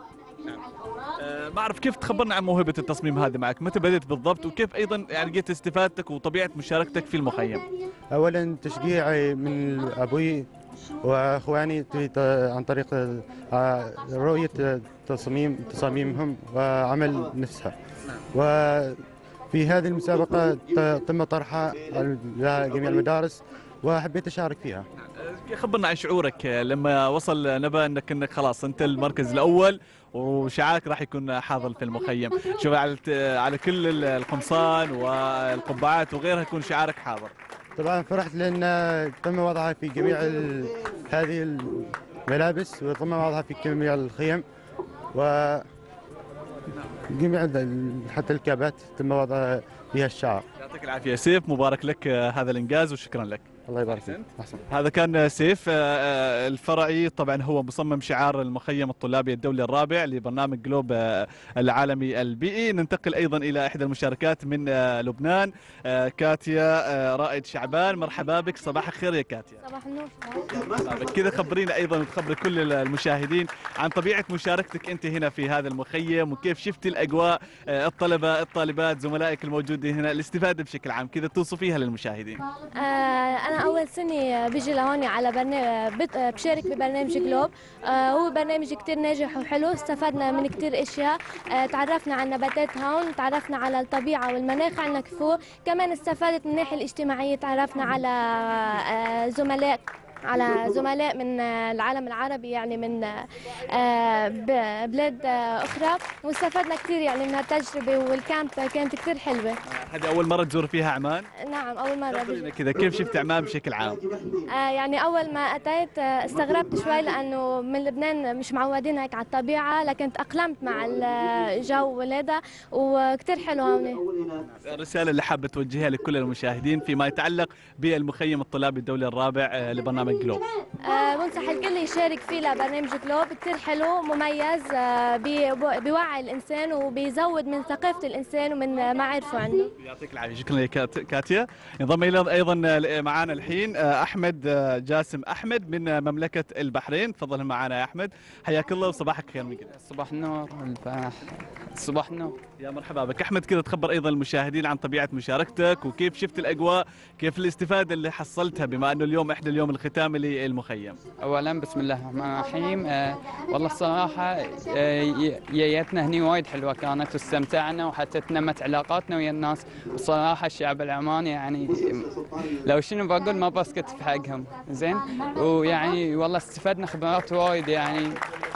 ما أعرف كيف تخبرنا عن موهبة التصميم هذه معك، متى بدأت بالضبط وكيف أيضا يعني لقيت استفادتك وطبيعة مشاركتك في المخيم؟ أولا تشجيعي من أبوي وأخواني عن طريق رؤية تصاميمهم وعمل نفسها، وفي هذه المسابقة تم طرحها لجميع المدارس وحبيت أشارك فيها. خبرنا عن شعورك لما وصل نبأ انك خلاص انت المركز الاول وشعارك راح يكون حاضر في المخيم. شوف على كل القمصان والقبعات وغيرها يكون شعارك حاضر. طبعا فرحت لان تم وضعها في جميع هذه الملابس وتم وضعها في جميع الخيم و جميع حتى الكابات تم وضع فيها الشعار. يعطيك العافيه سيف، مبارك لك هذا الانجاز وشكرا لك. الله يبارك فيك. هذا كان سيف الفرعي، طبعا هو مصمم شعار المخيم الطلابي الدولي الرابع لبرنامج جلوب العالمي البيئي. ننتقل ايضا الى احدى المشاركات من لبنان، كاتيا رائد شعبان. مرحبا بك، صباح الخير يا كاتيا. صباح النور. كذا خبرينا ايضا وتخبر كل المشاهدين عن طبيعه مشاركتك انت هنا في هذا المخيم، وكيف شفتي الاجواء، الطلبه الطالبات زملائك الموجودين هنا، الاستفاده بشكل عام كذا توصفيها للمشاهدين. أنا أول سنة بيجي لهون على بشارك ببرنامج جلوب. هو برنامج كتير ناجح وحلو، استفدنا من كتير أشياء. تعرفنا على النباتات هون، تعرفنا على الطبيعة والمناخ عندنا كفور، كمان استفادت من الناحية الاجتماعية، تعرفنا على زملاء من العالم العربي، يعني من بلاد أخرى، واستفدنا كثير يعني من هالتجربة، والكامب كانت كثير حلوة. هذه أول مرة تزور فيها عمان؟ نعم أول مرة. كذا كيف شفت عمان بشكل عام؟ يعني أول ما أتيت استغربت شوي، لأنه من لبنان مش معودين هيك على الطبيعة، لكن تأقلمت مع الجو والهذا، وكثير حلو هون. الرسالة اللي حابة توجهها لكل المشاهدين فيما يتعلق بالمخيم الطلابي الدولي الرابع لبرنامج جلوب. بنصح الكل يشارك فيه لبرنامج جلوب، كثير حلو مميز، بيوعي الانسان وبيزود من ثقافه الانسان ومن معارفه عنده. يعطيك العافيه، شكرا لك كاتيا. ينضم الى ايضا معنا الحين احمد جاسم احمد من مملكه البحرين. تفضل معنا يا احمد، حياك الله وصباحك خير من قبل. صباح النور. صباح النور. يا مرحبا بك احمد، كذا تخبر ايضا المشاهدين عن طبيعه مشاركتك وكيف شفت الاجواء، كيف الاستفاده اللي حصلتها بما انه اليوم احدى اليوم الختامي للمخيم. اولا بسم الله الرحمن الرحيم. والله الصراحه جيتنا هني وايد حلوه كانت، واستمتعنا وحتى تنمت علاقاتنا ويا الناس. وصراحه الشعب العماني يعني لو شنو بقول ما بسكت في حقهم، زين. ويعني والله استفدنا خبرات وايد يعني،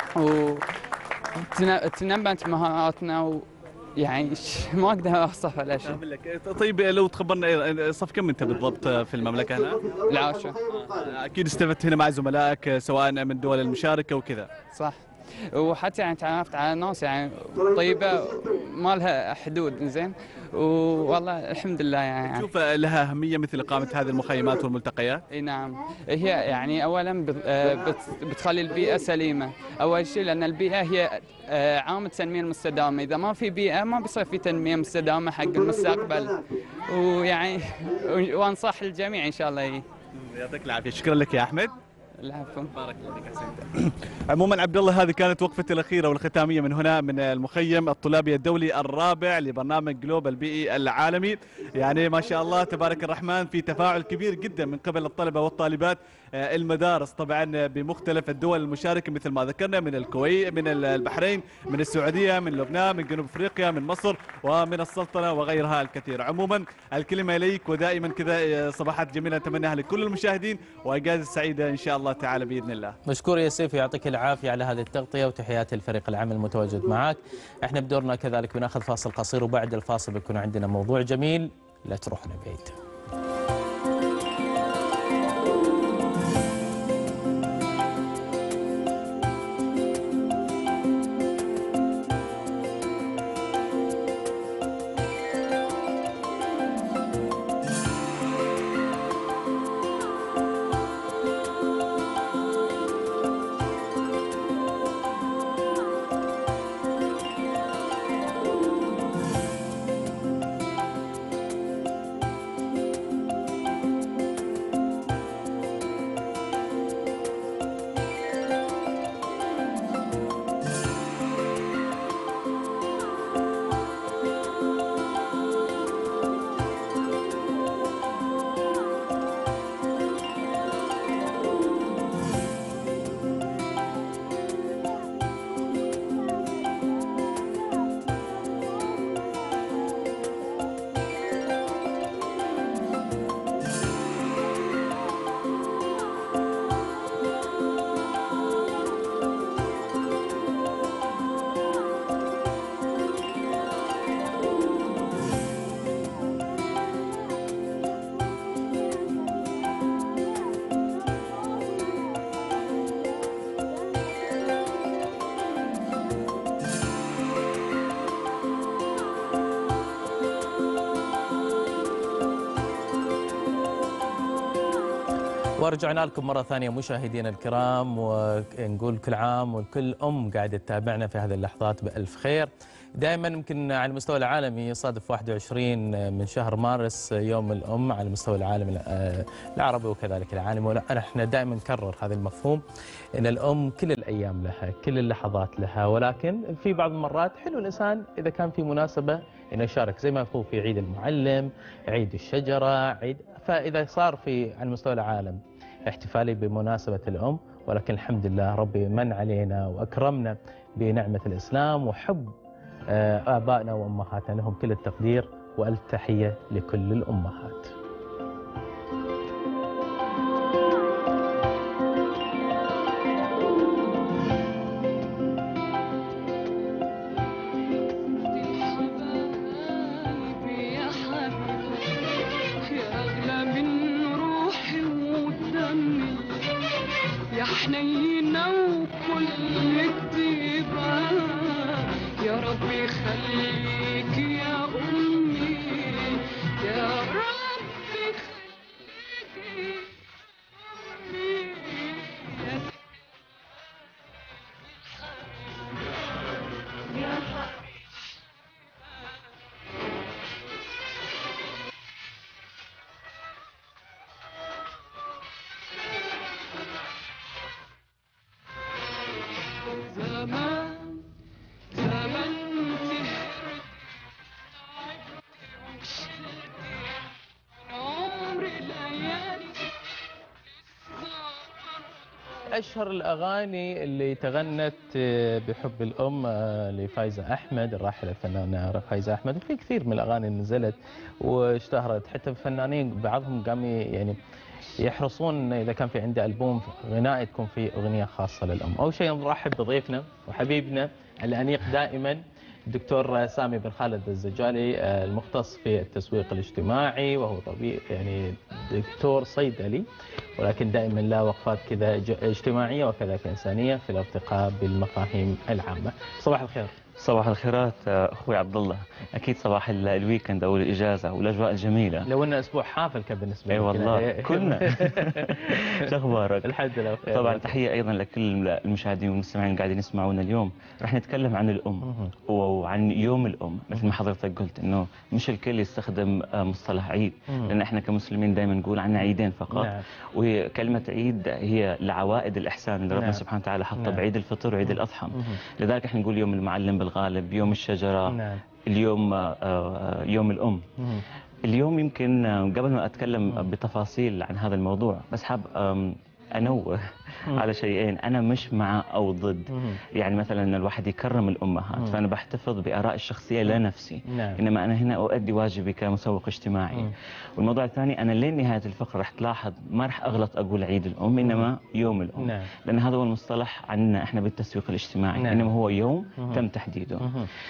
وتنمت مهاراتنا، يعني ما اقدر اوصف الاشياء. طيب لو تخبرنا صف كم انت بالضبط في المملكه هنا؟ العاشر. اكيد استفدت هنا مع زملائك سواء من الدول المشاركه وكذا. صح، وحتى يعني تعرفت على ناس يعني طيبه ما لها حدود، زين. والله الحمد لله يعني. شوف لها اهميه مثل اقامه هذه المخيمات والملتقيات. اي نعم، هي يعني اولا بتخلي البيئه سليمه، اول شيء لان البيئه هي عامل التنميه المستدامه، اذا ما في بيئه ما بيصير في تنميه مستدامه حق المستقبل. ويعني وانصح الجميع ان شاء الله. يعطيك العافيه، شكرا لك يا احمد. العفو. بارك الله فيك، احسنت. عموما عبد الله، هذه كانت وقفتي الاخيره والختاميه من هنا من المخيم الطلابي الدولي الرابع لبرنامج جلوب البيئي العالمي. يعني ما شاء الله تبارك الرحمن، في تفاعل كبير جدا من قبل الطلبه والطالبات، المدارس طبعا بمختلف الدول المشاركه مثل ما ذكرنا، من الكويت، من البحرين، من السعوديه، من لبنان، من جنوب افريقيا، من مصر، ومن السلطنه وغيرها الكثير. عموما الكلمه اليك، ودائما كذا صباحات جميله نتمناها لكل المشاهدين، واجازه سعيده ان شاء الله تعالى باذن الله. مشكور يا سيف، يعطيك العافيه على هذه التغطيه، وتحياتي الفريق العمل المتواجد معك. احنا بدورنا كذلك بناخذ فاصل قصير، وبعد الفاصل بيكون عندنا موضوع جميل، لا تروحنا بعيد. ورجعنا لكم مرة ثانية مشاهدينا الكرام، ونقول كل عام وكل أم قاعدة تتابعنا في هذه اللحظات بألف خير. دائما يمكن على المستوى العالمي يصادف 21 من شهر مارس يوم الأم على مستوى العالم العربي وكذلك العالمي، ونحن دائما نكرر هذا المفهوم أن الأم كل الأيام لها، كل اللحظات لها، ولكن في بعض المرات حلو الإنسان إذا كان في مناسبة أنه يشارك، زي ما هو في عيد المعلم، عيد الشجرة، فإذا صار على مستوى العالم احتفالي بمناسبة الأم، ولكن الحمد لله ربي من علينا وأكرمنا بنعمة الإسلام وحب آبائنا وأمهاتنا، لهم كل التقدير وألف تحية لكل الأمهات. أشهر الأغاني اللي تغنت بحب الأم لفايزة أحمد، الراحلة الفنانة فايزة أحمد، وفي كثير من الأغاني نزلت واشتهرت، حتى الفنانين بعضهم قاموا يعني يحرصون إذا كان في عنده ألبوم غنائي تكون فيه أغنية خاصة للأم. أول شيء نرحب بضيفنا وحبيبنا الأنيق دائما الدكتور سامي بن خالد الزجالي، المختص في التسويق الاجتماعي، وهو طبيب يعني دكتور صيدلي، ولكن دائما لا وقفات كذا اجتماعية وكذلك إنسانية في الارتقاء بالمفاهيم العامة. صباح الخير. صباح الخيرات اخوي عبد الله، اكيد صباح الويكند او الاجازه والاجواء الجميله. لو انه اسبوع حافل كان بالنسبه لي. اي والله كلنا. شو اخبارك؟ الحمد لله بخير. طبعا تحيه ايضا لكل المشاهدين والمستمعين اللي قاعدين يسمعونا اليوم. رح نتكلم عن الام وعن يوم الام، مثل ما حضرتك قلت انه مش الكل يستخدم مصطلح عيد، لان احنا كمسلمين دائما نقول عنا عيدين فقط. نعم. وكلمه عيد هي لعوائد الاحسان اللي ربنا سبحانه وتعالى حطها بعيد الفطر وعيد الاضحى. لذلك احنا نقول يوم المعلم بالغالب، يوم الشجرة. نعم. اليوم يوم الأم. اليوم يمكن قبل ما أتكلم بتفاصيل عن هذا الموضوع بس حاب أنوه على شيئين، أنا مش مع أو ضد. يعني مثلا أن الواحد يكرم الأمهات، فأنا بحتفظ بآراء الشخصية لنفسي. نعم. إنما أنا هنا أؤدي واجبي كمسوق اجتماعي. والموضوع الثاني، أنا لين نهاية الفقرة رح تلاحظ ما رح أغلط أقول عيد الأم، إنما يوم الأم. نعم. لأن هذا هو المصطلح عندنا إحنا بالتسويق الاجتماعي. نعم. إنما هو يوم تم تحديده.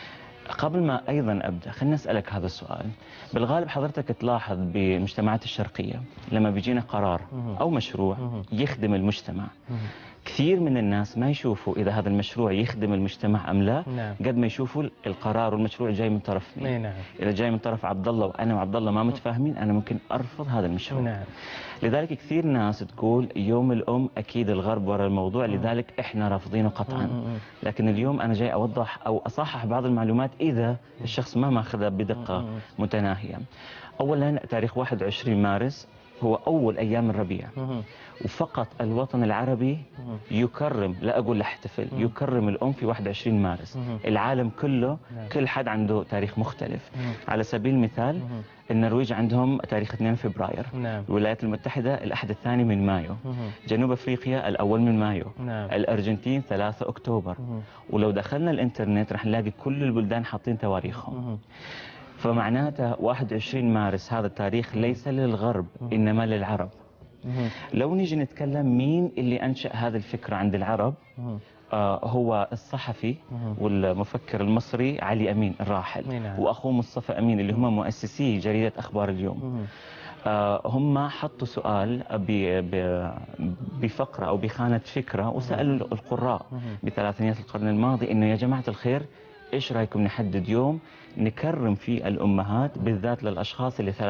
قبل ما أيضا أبدأ خليني أسألك هذا السؤال. بالغالب حضرتك تلاحظ بالمجتمعات الشرقية لما بيجينا قرار أو مشروع يخدم المجتمع، كثير من الناس ما يشوفوا إذا هذا المشروع يخدم المجتمع أم لا. نعم. قد ما يشوفوا القرار والمشروع جاي من طرف مين. نعم. إذا جاي من طرف عبد الله وأنا وعبد الله ما متفاهمين، أنا ممكن أرفض هذا المشروع. نعم. لذلك كثير ناس تقول يوم الأم أكيد الغرب وراء الموضوع، لذلك إحنا رافضينه قطعا. لكن اليوم أنا جاي أوضح أو أصحح بعض المعلومات إذا الشخص ما ماخذها بدقة متناهية. أولا تاريخ 21 مارس هو أول أيام الربيع، وفقط الوطن العربي يكرم، لا أقول احتفل، يكرم الأم في 21 مارس. العالم كله كل حد عنده تاريخ مختلف. على سبيل المثال النرويج عندهم تاريخ 2 فبراير. نعم. الولايات المتحدة الأحد الثاني من مايو. جنوب أفريقيا الأول من مايو. نعم. الأرجنتين 3 أكتوبر. ولو دخلنا الإنترنت رح نلاقي كل البلدان حاطين تواريخهم. فمعناته 21 مارس هذا التاريخ ليس للغرب إنما للعرب. لو نيجي نتكلم مين اللي أنشأ هذه الفكرة عند العرب، هو الصحفي والمفكر المصري علي أمين الراحل. وأخوه مصطفى أمين اللي هم مؤسسي جريدة أخبار اليوم. هم حطوا سؤال بفقرة أو بخانة فكرة، وسألوا القراء بثلاثينيات القرن الماضي إنه يا جماعة الخير ايش رايكم نحدد يوم نكرم فيه الامهات، بالذات للاشخاص اللي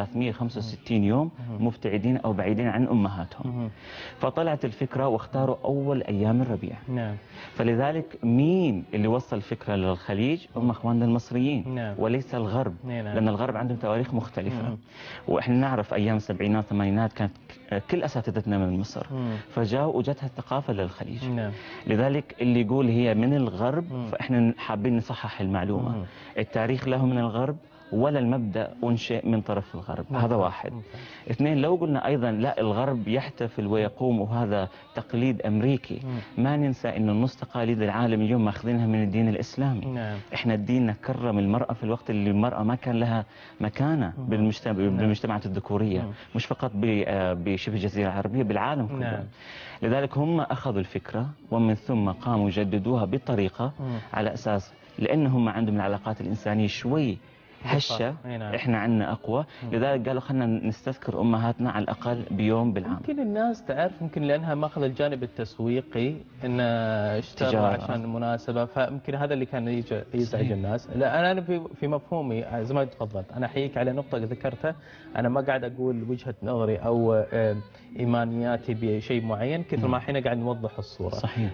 365 يوم مبتعدين او بعيدين عن امهاتهم. فطلعت الفكره واختاروا اول ايام الربيع. نعم. فلذلك مين اللي وصل الفكره للخليج؟ هم اخواننا المصريين. نعم. وليس الغرب. نعم. لان الغرب عندهم تواريخ مختلفه. واحنا نعرف ايام السبعينات والثمانينات كانت كل اساتذتنا من مصر. فجاءوا وجتها الثقافه للخليج. نعم. لذلك اللي يقول هي من الغرب فاحنا حابين نصحح المعلومه. التاريخ له من الغرب ولا المبدأ أنشئ من طرف الغرب. هذا واحد. اثنين، لو قلنا أيضا لا الغرب يحتفل ويقوم وهذا تقليد أمريكي، ما ننسى أنه نص تقاليد العالم اليوم ماخذينها من الدين الإسلامي. نعم. إحنا الدين كرم المرأة في الوقت اللي المرأة ما كان لها مكانة بالمجتمعات الذكورية، مش فقط بشبه الجزيرة العربية، بالعالم كله. نعم. لذلك هم أخذوا الفكرة ومن ثم قاموا يجددوها بطريقة على أساس لأنهم عندهم العلاقات الإنسانية شوي هشة، احنا عندنا اقوى. لذلك قالوا خلينا نستذكر امهاتنا على الاقل بيوم بالعام. يمكن الناس تعرف، يمكن لانها ماخذ الجانب التسويقي انه اشتروا عشان المناسبه، فيمكن هذا اللي كان يزعج الناس. لا انا في مفهومي زي ما تفضلت، انا احييك على نقطه ذكرتها. انا ما قاعد اقول وجهه نظري او ايمانياتي بشيء معين كثر ما احنا قاعد نوضح الصوره. صحيح.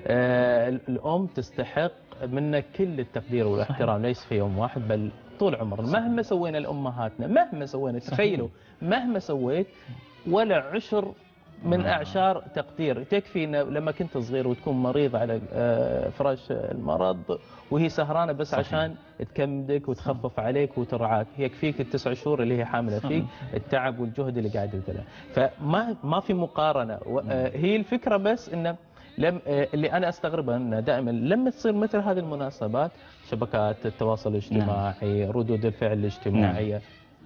الام تستحق منا كل التقدير والاحترام، ليس في يوم واحد بل طول عمرنا. مهما سوينا لامهاتنا، مهما سوينا، تخيلوا مهما سويت ولا عشر من اعشار تقدير. تكفي إن لما كنت صغير وتكون مريض على فراش المرض وهي سهرانه بس صحيح. عشان تكمدك وتخفف عليك وترعاك، يكفيك ال9 شهور اللي هي حامله فيه، التعب والجهد اللي قاعد يبذله. فما في مقارنه. هي الفكره بس انه اللي انا استغربه انه دائما لما تصير مثل هذه المناسبات، شبكات التواصل الاجتماعي، ردود الفعل الاجتماعيه،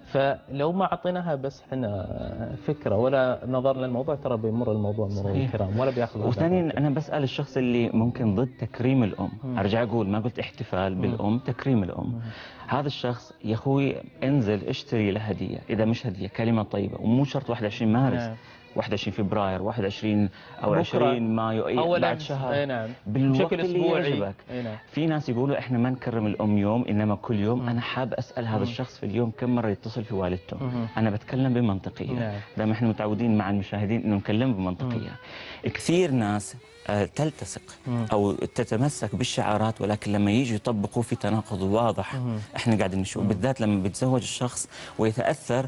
فلو ما اعطيناها بس احنا فكره ولا نظرنا للموضوع، ترى بيمر الموضوع مرور الكرام ولا بياخذ. وثانيا انا بسال الشخص اللي ممكن ضد تكريم الام، ارجع اقول ما قلت احتفال بالام، تكريم الام. هذا الشخص يا اخوي انزل اشتري له هديه، اذا مش هديه كلمه طيبه، ومو شرط 21 مارس. 21 فبراير، 21 او 20 مايو، بعد شهر. نعم. بشكل اسبوعي. نعم. في ناس يقولوا احنا ما نكرم الام يوم انما كل يوم. انا حاب اسال هذا الشخص في اليوم كم مره يتصل في والدته. انا بتكلم بمنطقيه. نعم. دائما احنا متعودين مع المشاهدين انه نكلم بمنطقيه. كثير ناس تلتصق او تتمسك بالشعارات، ولكن لما يجي يطبقوا في تناقض واضح. احنا قاعدين نشوف بالذات لما بيتزوج الشخص ويتاثر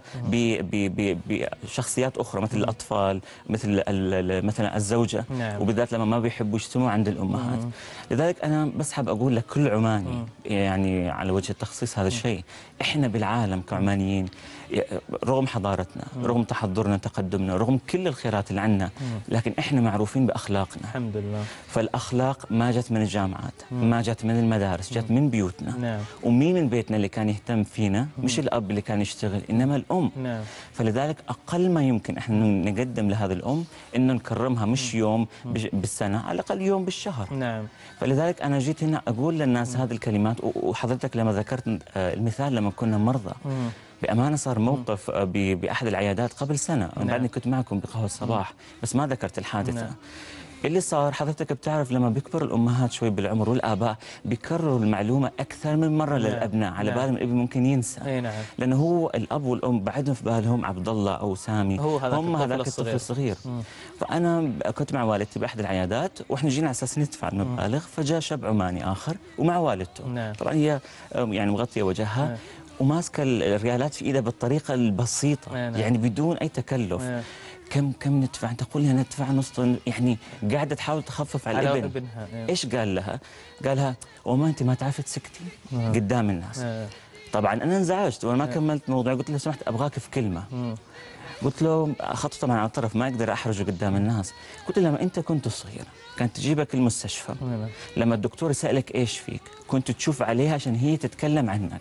بشخصيات اخرى مثل الاطفال، مثلا الزوجه. نعم. وبالذات لما ما بيحبوا يجتمعوا عند الامهات. لذلك انا بس حاب اقول لكل عماني يعني على وجه التخصيص هذا الشيء، احنا بالعالم كعمانيين رغم حضارتنا، رغم تحضرنا، تقدمنا، رغم كل الخيرات اللي عندنا، لكن احنا معروفين باخلاقنا. الحمد لله. فالاخلاق ما جت من الجامعات، ما جت من المدارس، جت من بيوتنا. نعم. ومين من بيتنا اللي كان يهتم فينا؟ مش الاب اللي كان يشتغل، انما الام. نعم. فلذلك اقل ما يمكن احنا نقدم لهذه الام انه نكرمها، مش يوم بالسنه، على الاقل يوم بالشهر. نعم. فلذلك انا جيت هنا اقول للناس هذه الكلمات. وحضرتك لما ذكرت المثال لما كنا مرضى، بأمانة صار موقف بأحد العيادات قبل سنة. أنا بعدني كنت معكم بقهوة الصباح بس ما ذكرت الحادثة. اللي صار حضرتك بتعرف لما بيكبر الأمهات شوي بالعمر والآباء بيكرروا المعلومة أكثر من مرة للأبناء، على بالهم الابن ممكن ينسى. لأنه هو الأب والأم بعدهم في بالهم عبد الله أو سامي، هم هذاك الطفل الصغير. فأنا كنت مع والدتي بأحد العيادات وإحنا جينا على أساس ندفع المبالغ، فجاء شاب عماني آخر ومع والدته. طبعا هي يعني مغطية وجهها وماسكه الريالات في ايدها بالطريقه البسيطه، يعني بدون اي تكلف. كم ندفع؟ تقول لها ندفع نص، يعني قاعده تحاول تخفف على ابنها. ايش قال لها؟ قال لها وما انت ما تعرفي تسكتي قدام الناس. طبعا انا انزعجت وانا ما كملت موضوع، قلت له سمحت ابغاك في كلمه. قلت له اخذته طبعا على الطرف، ما اقدر احرجه قدام الناس. قلت له لما انت كنت صغير كانت تجيبك المستشفى، لما الدكتور يسالك ايش فيك كنت تشوف عليها عشان هي تتكلم عنك.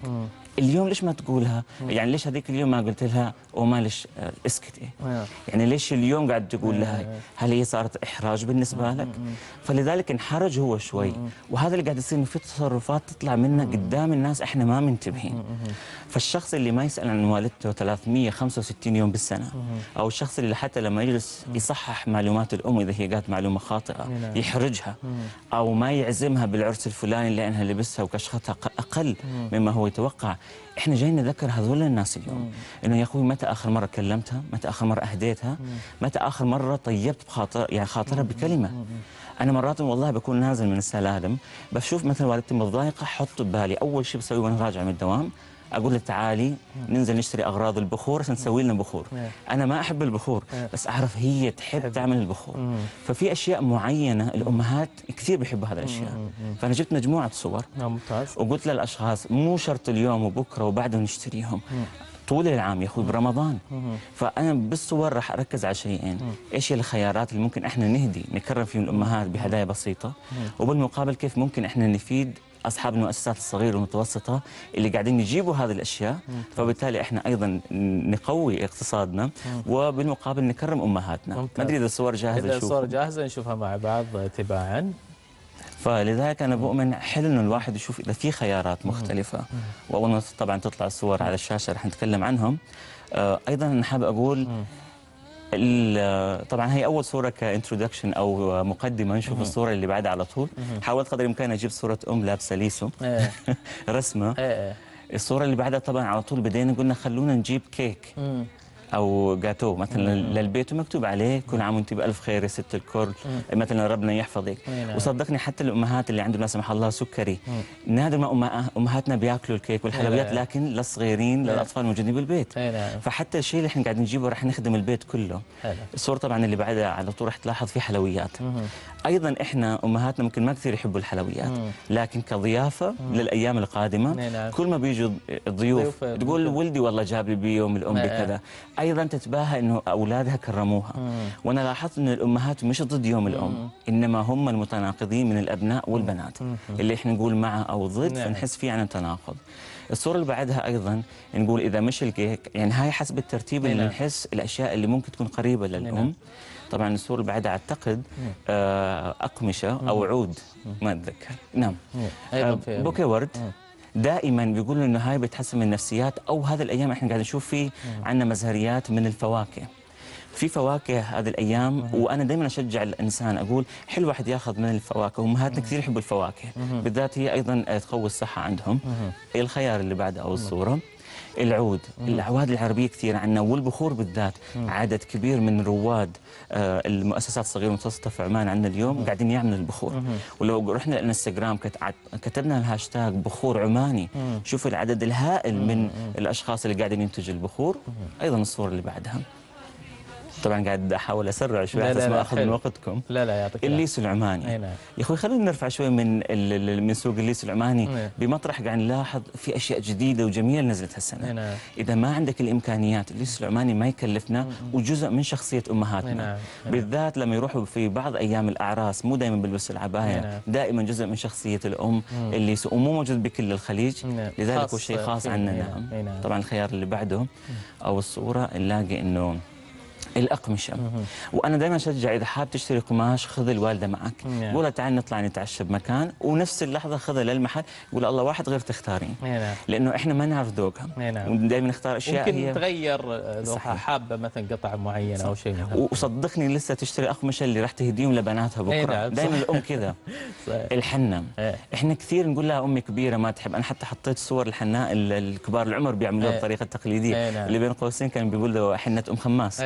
اليوم ليش ما تقولها؟ يعني ليش هذيك اليوم ما قلت لها ومالش اسكتي؟ يعني ليش اليوم قاعد تقول لها؟ هل هي صارت احراج بالنسبه لك؟ فلذلك انحرج هو شوي، وهذا اللي قاعد يصير انه في تصرفات تطلع منا قدام الناس احنا ما منتبهين. فالشخص اللي ما يسال عن والدته 365 يوم بالسنه، او الشخص اللي حتى لما يجلس يصحح معلومات الام اذا هي قالت معلومه خاطئه يحرجها، او ما يعزمها بالعرس الفلاني لانها لبسها وكشختها اقل مما هو يتوقع. احنا جايين نذكر هذول الناس اليوم انه يا اخوي متى اخر مره كلمتها؟ متى اخر مره اهديتها؟ متى اخر مره طيبت خاطرها بكلمه؟ انا مرات والله بكون نازل من السلالم بشوف مثلا والدتي متضايقه، حط ببالي اول شيء بسويه وانا راجع من الدوام اقول لها تعالي ننزل نشتري اغراض البخور عشان تسوي لنا بخور. انا ما احب البخور بس اعرف هي تحب تعمل البخور. ففي اشياء معينه الامهات كثير بيحبوا هذه الاشياء. فانا جبت مجموعه صور وقلت للاشخاص مو شرط اليوم وبكره وبعده نشتريهم، طول العام يا اخوي برمضان. فانا بالصور راح اركز على شيئين، ايش هي الخيارات اللي ممكن احنا نهدي نكرم فيهم الامهات بهدايا بسيطه، وبالمقابل كيف ممكن احنا نفيد اصحاب المؤسسات الصغيره والمتوسطه اللي قاعدين يجيبوا هذه الاشياء. فبالتالي احنا ايضا نقوي اقتصادنا وبالمقابل نكرم امهاتنا. ما ادري اذا الصور جاهزه، اذا الصور جاهزه نشوفها مع بعض تباعا. فلذلك انا بؤمن حلو انه الواحد يشوف اذا في خيارات مختلفه، واول ما طبعا تطلع الصور على الشاشه رح نتكلم عنهم. ايضا انا حابب اقول طبعا هي اول صوره كانترودكشن او مقدمه، نشوف الصوره اللي بعدها على طول. حاولت قدر الامكان اجيب صوره لابسه ليسو رسمه. الصوره اللي بعدها طبعا على طول بدينا قلنا خلونا نجيب كيك او جاتو مثلا للبيت ومكتوب عليه كل عام وانت بالف خير يا ست الكل، مثلا ربنا يحفظك. وصدقني حتى الامهات اللي عندهم لا سمح الله سكري، نادر ما امهاتنا بياكلوا الكيك والحلويات، لكن للصغيرين للاطفال الموجودين بالبيت. فحتى الشيء اللي احنا قاعدين نجيبه راح نخدم البيت كله. الصوره طبعا اللي بعدها على طول راح تلاحظ في حلويات. ايضا احنا امهاتنا ممكن ما كثير يحبوا الحلويات، لكن كضيافه للايام القادمه كل ما بيجوا ضيوف تقول ولدي والله جاب لي بيوم الام بكذا، ايضا تتباهى انه اولادها كرموها. وانا لاحظت ان الامهات مش ضد يوم الام، انما هم المتناقضين من الابناء والبنات اللي احنا نقول مع او ضد فنحس فيه عن تناقض. الصوره اللي بعدها ايضا نقول اذا مش الكيك، يعني هاي حسب الترتيب اللي نحس الاشياء اللي ممكن تكون قريبه للام. طبعا الصوره اللي بعدها اعتقد اقمشه او عود ما اتذكر. نعم بوكيه ورد. دائما بيقولوا انه هاي بتحسن من النفسيات، او هذه الايام احنا قاعدين نشوف فيه عندنا مزهريات من الفواكه. في فواكه هذه الايام، وانا دائما اشجع الانسان اقول حلو واحد ياخذ من الفواكه، وامهاتنا كثير يحبوا الفواكه بالذات، هي ايضا تقوي الصحه عندهم. الخيار اللي بعده او الصوره العود. الاعواد العربيه كثير عندنا، والبخور بالذات عدد كبير من رواد المؤسسات الصغيره والمتوسطه في عمان عندنا اليوم قاعدين يعملوا البخور. ولو رحنا الانستغرام كتبنا الهاشتاج بخور عماني، شوفوا العدد الهائل من الاشخاص اللي قاعدين ينتجوا البخور. ايضا الصوره اللي بعدها طبعا قاعد احاول اسرع شوي حتى ما اخذ من وقتكم. لا يعطيك الليس العماني. يا اخوي خلينا نرفع شوي من سوق الليس العماني. بمطرح قاعد نلاحظ في اشياء جديده وجميله نزلت هالسنه. اذا ما عندك الامكانيات الليس العماني ما يكلفنا، وجزء من شخصيه امهاتنا. بالذات لما يروحوا في بعض ايام الاعراس مو دائما بيلبسوا العبايه، دائما جزء من شخصيه الام الليس، ومو موجود بكل الخليج، لذلك هو شيء خاص عندنا. طبعا الخيار اللي بعده او الصوره نلاقي انه الأقمشة. وأنا دائما أشجع إذا حاب تشتري قماش خذ الوالدة معك، قولها تعال نطلع نتعشى بمكان، ونفس اللحظة خذها للمحل، قول الله واحد غير تختارين، لأنه إحنا ما نعرف ذوقها، ودائما نختار أشياء ممكن هي تغير ذوقها، حابة مثلا قطعة معينة أو شيء من هذا. وصدقني لسه تشتري أقمشة اللي راح تهديهم لبناتها بكرة. دائما الأم كذا. الحنة إحنا كثير نقول لها أمي كبيرة ما تحب. أنا حتى حطيت صور الحناء الكبار العمر بيعملوها بالطريقة التقليدية اللي بين قوسين كان بيقول له حنة أم خماس.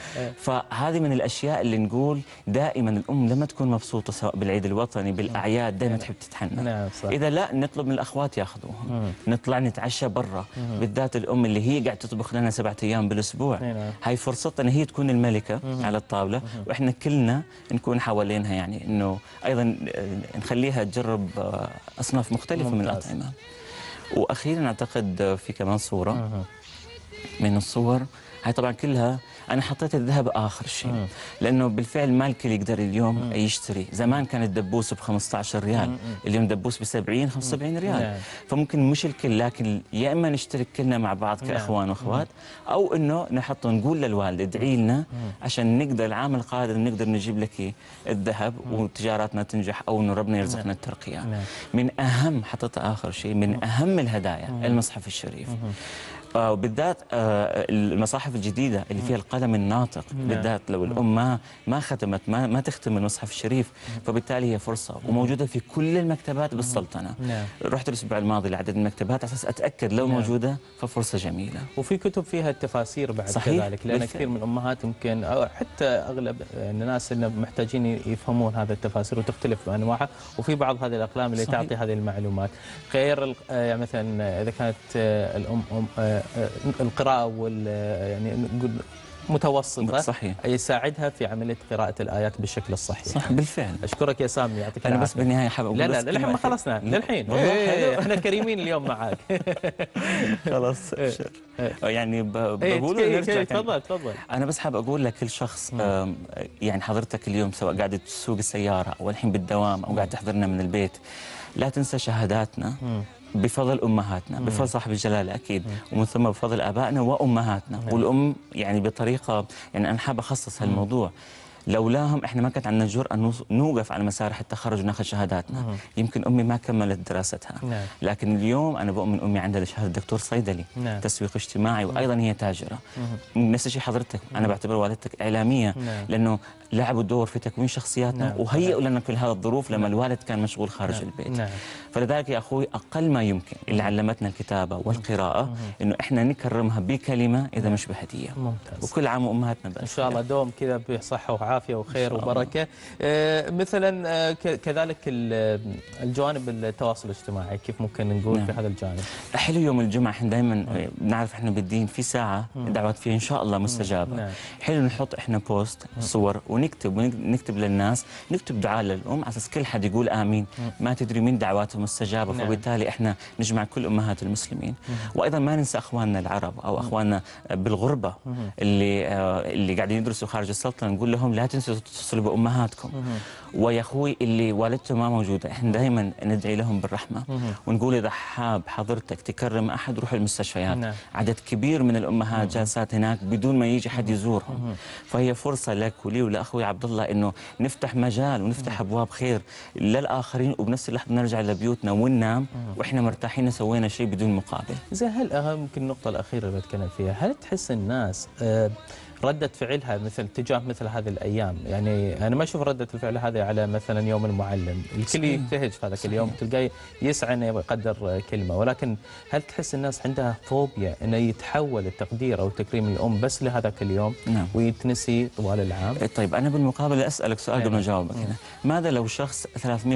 فهذه من الاشياء اللي نقول دائما الام لما تكون مبسوطه سواء بالعيد الوطني بالاعياد دائما تحب تتحنى. اذا لا نطلب من الاخوات ياخذوها، نطلع نتعشى برا، بالذات الام اللي هي قاعد تطبخ لنا 7 ايام بالاسبوع. هاي فرصتها ان هي تكون الملكه على الطاوله، واحنا كلنا نكون حوالينها، يعني انه ايضا نخليها تجرب اصناف مختلفه من الاطعمه. واخيرا اعتقد في كمان صوره من الصور هاي طبعا كلها أنا حطيت الذهب آخر شيء، لأنه بالفعل ما الكل يقدر اليوم يشتري. زمان كان الدبوس ب 15 ريال، اليوم دبوس ب 70 75 ريال. فممكن مش الكل، لكن يا إما نشترك كلنا مع بعض كإخوان وأخوات، أو إنه نحط نقول للوالد ادعي لنا عشان نقدر العام القادم نقدر نجيب لك الذهب وتجاراتنا تنجح، أو إنه ربنا يرزقنا الترقية. من أهم حطيت آخر شيء، من أهم الهدايا المصحف الشريف. وبالذات المصاحف الجديدة اللي فيها القلم الناطق، بالذات لو الأم ما ختمت ما تختم المصحف الشريف، فبالتالي هي فرصة وموجودة في كل المكتبات بالسلطنة. رحت الأسبوع الماضي لعدد المكتبات على أساس أتأكد لو موجودة ففرصة جميلة. وفي كتب فيها التفاسير بعد كذلك، لأن كثير من الأمهات يمكن أو حتى أغلب الناس اللي محتاجين يفهمون هذا التفاسير وتختلف بأنواعها، وفي بعض هذه الأقلام اللي تعطي هذه المعلومات. غير يعني مثلا إذا كانت الأم القراءة يعني نقول متوسطة، صحيح، يساعدها في عملية قراءة الآيات بالشكل الصحيح. صح بالفعل. أشكرك يا سامي، يعطيك العافية. أنا بس بالنهاية حابب أقول لا للحين ما خلصنا، للحين احنا كريمين اليوم معاك. خلاص يعني بقول تفضل. أنا بس حابب أقول لكل شخص يعني حضرتك اليوم سواء قاعد تسوق السيارة أو الحين بالدوام أو قاعد تحضرنا من البيت، لا تنسى شهاداتنا بفضل أمهاتنا، بفضل صاحب الجلالة أكيد، ومن ثم بفضل آبائنا وأمهاتنا. والأم يعني بطريقة، يعني أنا حابب أخصص هالموضوع، لولاهم احنا ما كانت عندنا الجرأة أن نوقف على مسارح التخرج وناخذ شهاداتنا. يمكن أمي ما كملت دراستها، لكن اليوم أنا بؤمن أمي عندها شهادة دكتور صيدلي، تسويق اجتماعي، وأيضا هي تاجرة. نفس الشيء حضرتك، أنا بعتبر والدتك إعلامية، لأنه لعبوا دور في تكوين شخصياتنا وهيئوا لنا كل هذه الظروف لما الوالد كان مشغول خارج البيت. فلذلك يا أخوي أقل ما يمكن اللي علمتنا الكتابة والقراءة إنه إحنا نكرمها بكلمة إذا مش بهدية. ممتاز. وكل عام وأمهاتنا بألف إن شاء الله دوم كذا بصحة وعافية وخير وبركة. مثلا كذلك الجوانب التواصل الاجتماعي، كيف ممكن نقول في هذا الجانب؟ حلو يوم الجمعة، احنا دائما بنعرف احنا بالدين في ساعة دعوات فيها إن شاء الله مستجابة. حلو نحط احنا بوست صور ونكتب للناس، نكتب دعاء للأم على أساس كل حد يقول آمين. ما تدري من دعواته مستجابة، فبالتالي احنا نجمع كل أمهات المسلمين. وأيضا ما ننسى أخواننا العرب أو أخواننا بالغربة اللي قاعدين يدرسوا خارج السلطنة، نقول لهم لا تنسوا تتصلوا بأمهاتكم. ويا أخوي اللي والدته ما موجودة، احنا دائما ندعي لهم بالرحمة ونقول إذا حاب حضرتك تكرم أحد روح المستشفيات. عدد كبير من الأمهات جالسات هناك بدون ما يجي حد يزورهم. فهي فرصة لك ولي ولأخوي عبد الله إنه نفتح مجال ونفتح أبواب خير للآخرين، وبنفس اللحظة نرجع لبيوتنا وننام وإحنا مرتاحين سوينا شيء بدون مقابل. زي هل يمكن النقطة الأخيرة اللي بتكلم فيها، هل تحس الناس ردة فعلها تجاه مثل هذه الأيام؟ يعني أنا ما أشوف ردة الفعل هذه على مثلا يوم المعلم، الكل يبتهج في هذاك اليوم، تلقاه يسعى أنه يقدر كلمة، ولكن هل تحس الناس عندها فوبيا أنه يتحول التقدير أو تكريم الأم بس لهذاك اليوم ويتنسي طوال العام؟ طيب أنا بالمقابل أسألك سؤال قبل ما أجاوبك. ماذا لو شخص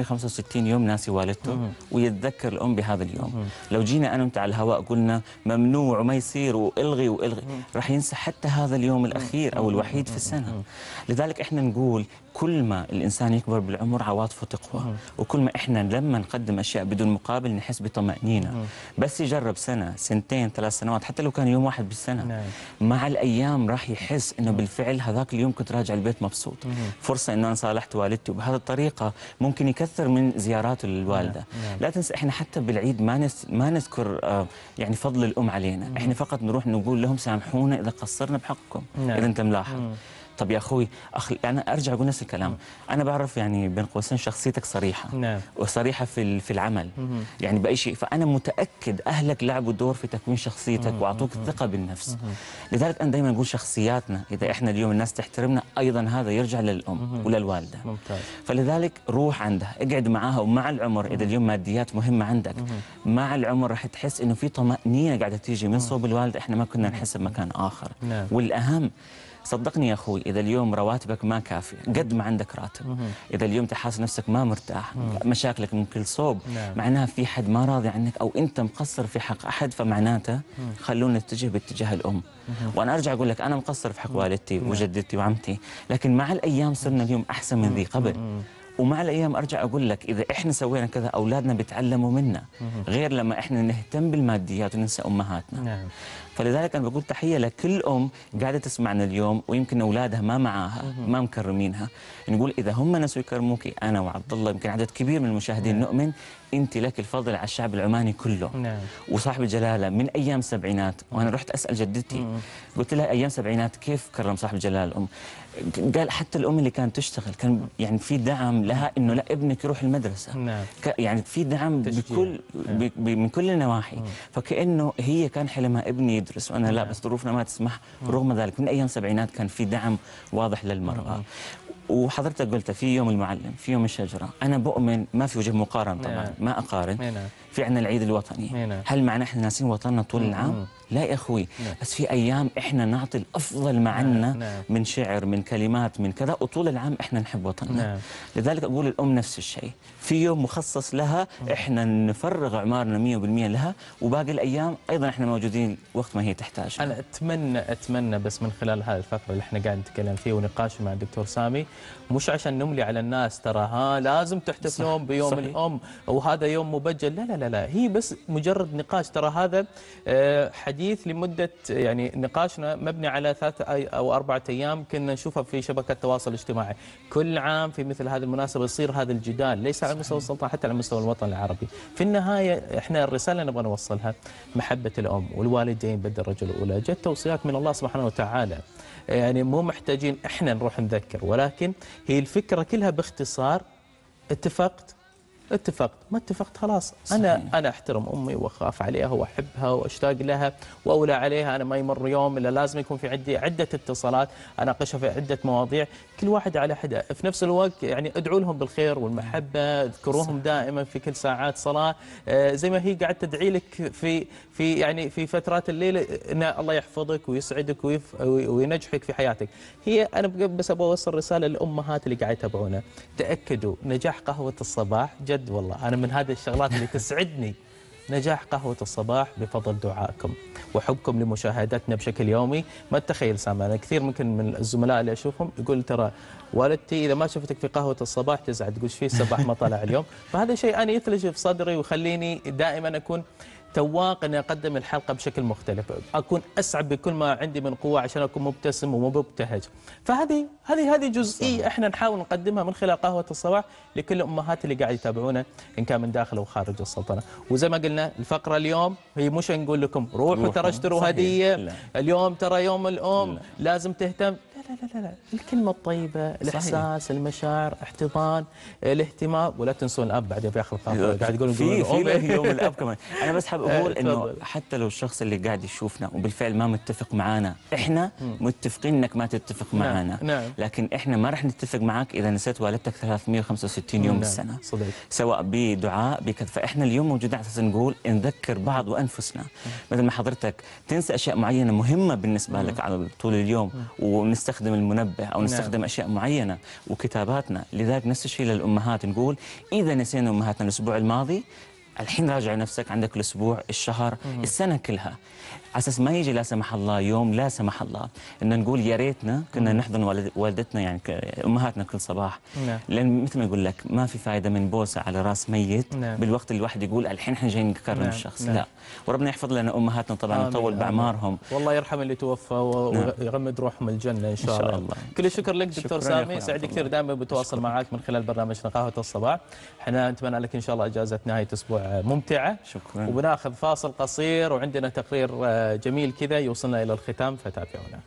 365 يوم ناسي والدته ويتذكر الأم بهذا اليوم؟ لو جينا أنا وأنت على الهواء قلنا ممنوع وما يصير وإلغي راح ينسى حتى هذا اليوم الأخير أو الوحيد في السنة. لذلك إحنا نقول كل ما الإنسان يكبر بالعمر عواطفه تقوى، وكل ما إحنا لما نقدم أشياء بدون مقابل نحس بطمأنينة. بس يجرب سنة سنتين 3 سنوات حتى لو كان يوم واحد بالسنة، مع الأيام راح يحس إنه بالفعل هذاك اليوم كنت راجع البيت مبسوط. فرصة إنه أنا صالحت والدتي، وبهذه الطريقة ممكن يكثر من زياراته للوالدة. لا تنسى إحنا حتى بالعيد ما نذكر يعني فضل الأم علينا، إحنا فقط نروح نقول لهم سامحونا إذا قصرنا بحقكم. إذا أنت ملاحظ. طب يا أخوي أنا أرجع أقول نفس الكلام. أنا بعرف يعني بين قوسين شخصيتك صريحة، وصريحة في العمل، يعني بأي شيء. فأنا متأكد أهلك لعبوا دور في تكوين شخصيتك وأعطوك الثقة بالنفس. لذلك أنا دائما أقول شخصياتنا إذا إحنا اليوم الناس تحترمنا أيضا هذا يرجع للأم وللوالدة. فلذلك روح عندها، اقعد معاها، ومع العمر إذا اليوم ماديات مهمة عندك، مع العمر راح تحس إنه في طمأنينة قاعدة تيجي من صوب الوالدة إحنا ما كنا نحس بمكان آخر. والأهم صدقني يا أخوي، إذا اليوم رواتبك ما كافية قد ما عندك راتب، إذا اليوم تحس نفسك ما مرتاح، مشاكلك من كل صوب، معناها في حد ما راضي عنك أو أنت مقصر في حق أحد، فمعناته خلونا نتجه باتجاه الأم. وأنا أرجع أقول لك أنا مقصر في حق والدتي وجدتي وعمتي، لكن مع الأيام صرنا اليوم أحسن من ذي قبل. ومع الأيام أرجع أقول لك إذا إحنا سوينا كذا أولادنا بيتعلموا منا، غير لما إحنا نهتم بالماديات وننسى أمهاتنا. فلذلك أنا بقول تحية لكل أم قاعدة تسمعنا اليوم ويمكن أولادها ما معاها ما مكرمينها. نقول إذا هم نسوا يكرموكي، أنا وعبد الله يمكن عدد كبير من المشاهدين نؤمن أنت لك الفضل على الشعب العماني كله. وصاحب الجلالة من أيام السبعينات، وأنا رحت أسأل جدتي قلت لها أيام السبعينات كيف كرم صاحب الجلالة الأم؟ قال حتى الأم اللي كانت تشتغل كان يعني في دعم لها إنه لا ابنك يروح المدرسة. يعني في دعم بكل من كل النواحي. فكأنه هي كان حلمها ابني يدرس وأنا لا، بس ظروفنا ما تسمح. رغم ذلك من أيام السبعينات كان في دعم واضح للمرأة. وحضرتك قلت في يوم المعلم، في يوم الشجرة، أنا بؤمن ما في وجه مقارنة طبعا، ما أقارن. في عندنا العيد الوطني، هل معناه إحنا ناسين وطننا طول العام؟ لا يا أخوي، بس في أيام إحنا نعطي الأفضل ما عنا من شعر، من كلمات، من كذا، وطول العام إحنا نحب وطننا. لذلك أقول الأم نفس الشيء، في يوم مخصص لها إحنا نفرغ أعمارنا 100% لها، وباقي الأيام أيضا إحنا موجودين وقت ما هي تحتاج. أنا أتمنى بس من خلال هذه الفترة اللي إحنا قاعد نتكلم فيه ونقاش مع الدكتور سامي، مش عشان نملي على الناس ترى لازم تحتفلون بيوم صحيح. الأم وهذا يوم مبجل، لا لا لا، هي بس مجرد نقاش. ترى هذا حديث لمدة يعني نقاشنا مبني على 3 أو 4 أيام كنا نشوفها في شبكة التواصل الاجتماعي. كل عام في مثل هذه المناسبة يصير هذا الجدال، ليس على مستوى السلطنة حتى على مستوى الوطن العربي. في النهاية احنا الرسالة اللي نبغى نوصلها محبة الأم والوالدين بالدرجة الأولى. جت توصيات من الله سبحانه وتعالى، يعني مو محتاجين احنا نروح نذكر، ولكن هي الفكرة كلها باختصار اتفقت ما اتفقت خلاص. انا احترم امي واخاف عليها واحبها واشتاق لها واولى عليها. انا ما يمر يوم الا لازم يكون في عندي عده اتصالات اناقشها في عده مواضيع، كل واحد على حده. في نفس الوقت يعني ادعوا لهم بالخير والمحبه، اذكروهم دائما في كل ساعات صلاه، زي ما هي قاعد تدعي لك في فترات الليل ان الله يحفظك ويسعدك وينجحك في حياتك. هي انا بس ابغى اوصل رساله للامهات اللي قاعد يتابعونا، تاكدوا نجاح قهوه الصباح جد والله انا من هذه الشغلات اللي تسعدني. نجاح قهوة الصباح بفضل دعائكم وحبكم لمشاهدتنا بشكل يومي. ما تتخيل سامي، أنا كثير ممكن من الزملاء اللي أشوفهم يقول ترى والدتي إذا ما شفتك في قهوة الصباح تزعل، تقول فيه الصباح ما طلع اليوم. فهذا شيء أنا يثلج في صدري ويخليني دائما أكون تواق اني اقدم الحلقه بشكل مختلف، اكون اسعد بكل ما عندي من قوه عشان اكون مبتسم ومبتهج. فهذه جزئيه احنا نحاول نقدمها من خلال قهوه الصباح لكل الامهات اللي قاعد يتابعونا ان كان من داخل او خارج السلطنه. وزي ما قلنا الفقره اليوم هي مش نقول لكم روحوا ترى اشتروا هديه، اليوم ترى يوم الام لازم تهتم، لا الكلمة الطيبة، الإحساس، صحيح. المشاعر، احتضان، الاهتمام، ولا تنسون الأب بعدين في آخر الخطوة قاعد يقولون في يوم الأب كمان. أنا بس حاب أقول إنه حتى لو الشخص اللي قاعد يشوفنا وبالفعل ما متفق معنا، إحنا متفقين إنك ما تتفق معنا، لكن إحنا ما راح نتفق معك إذا نسيت والدتك 365 يوم بالسنة، صدق. سواء بدعاء بكذا. فإحنا اليوم موجودين على أساس نقول نذكر بعض وأنفسنا، مثل ما حضرتك تنسى أشياء معينة مهمة بالنسبة لك على طول اليوم ونستخدم المنبه أو نستخدم أشياء معينة وكتاباتنا. لذلك نفس الشيء للأمهات، نقول إذا نسينا أمهاتنا الأسبوع الماضي، الحين راجع نفسك، عندك الأسبوع، الشهر، السنة كلها، على اساس ما يجي لا سمح الله يوم لا سمح الله ان نقول يا ريتنا كنا نحضن والدتنا يعني امهاتنا كل صباح. لان مثل ما يقول لك ما في فائده من بوسه على راس ميت بالوقت اللي الواحد يقول الحين احنا جايين نكرم الشخص. لا، وربنا يحفظ لنا امهاتنا طبعا ويطول باعمارهم. والله يرحم اللي توفى ويغمد روحهم الجنه ان شاء الله. كل الشكر لك دكتور سامي، سعيد كثير دائما بتواصل معك من خلال برنامجنا قهوه الصباح. احنا نتمنى لك ان شاء الله اجازه نهايه اسبوع ممتعه. شكرا. وبناخذ فاصل قصير وعندنا تقرير جميل كذا يوصلنا إلى الختام، فتابعونا.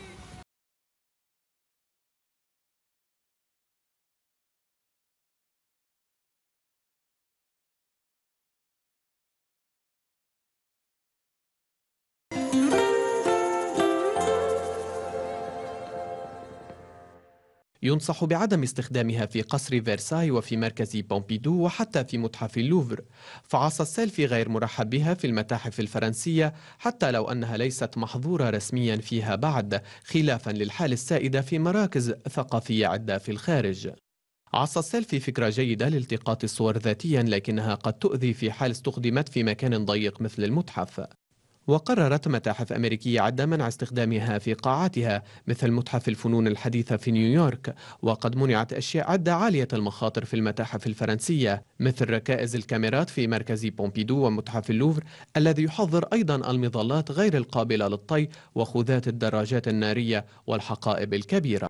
ينصح بعدم استخدامها في قصر فيرساي وفي مركز بومبيدو وحتى في متحف اللوفر، فعصا السيلفي غير مرحب بها في المتاحف الفرنسية حتى لو أنها ليست محظورة رسميا فيها بعد، خلافا للحال السائدة في مراكز ثقافية عدة في الخارج. عصا السيلفي فكرة جيدة لالتقاط الصور ذاتيا، لكنها قد تؤذي في حال استخدمت في مكان ضيق مثل المتحف. وقررت متاحف أمريكية عدة منع استخدامها في قاعاتها مثل متحف الفنون الحديثة في نيويورك، وقد منعت أشياء عدة عالية المخاطر في المتاحف الفرنسية مثل ركائز الكاميرات في مركز بومبيدو ومتحف اللوفر الذي يحظر أيضا المظلات غير القابلة للطي وخوذات الدراجات النارية والحقائب الكبيرة.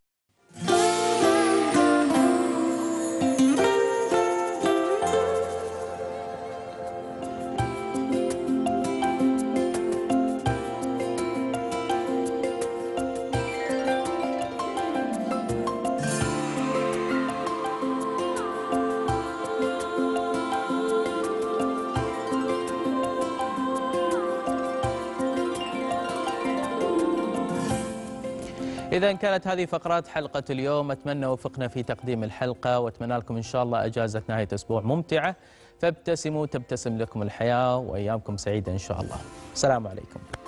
إذا كانت هذه فقرات حلقة اليوم، أتمنى وفقنا في تقديم الحلقة، وأتمنى لكم إن شاء الله أجازة نهاية أسبوع ممتعة، فابتسموا تبتسم لكم الحياة، وأيامكم سعيدة إن شاء الله. السلام عليكم.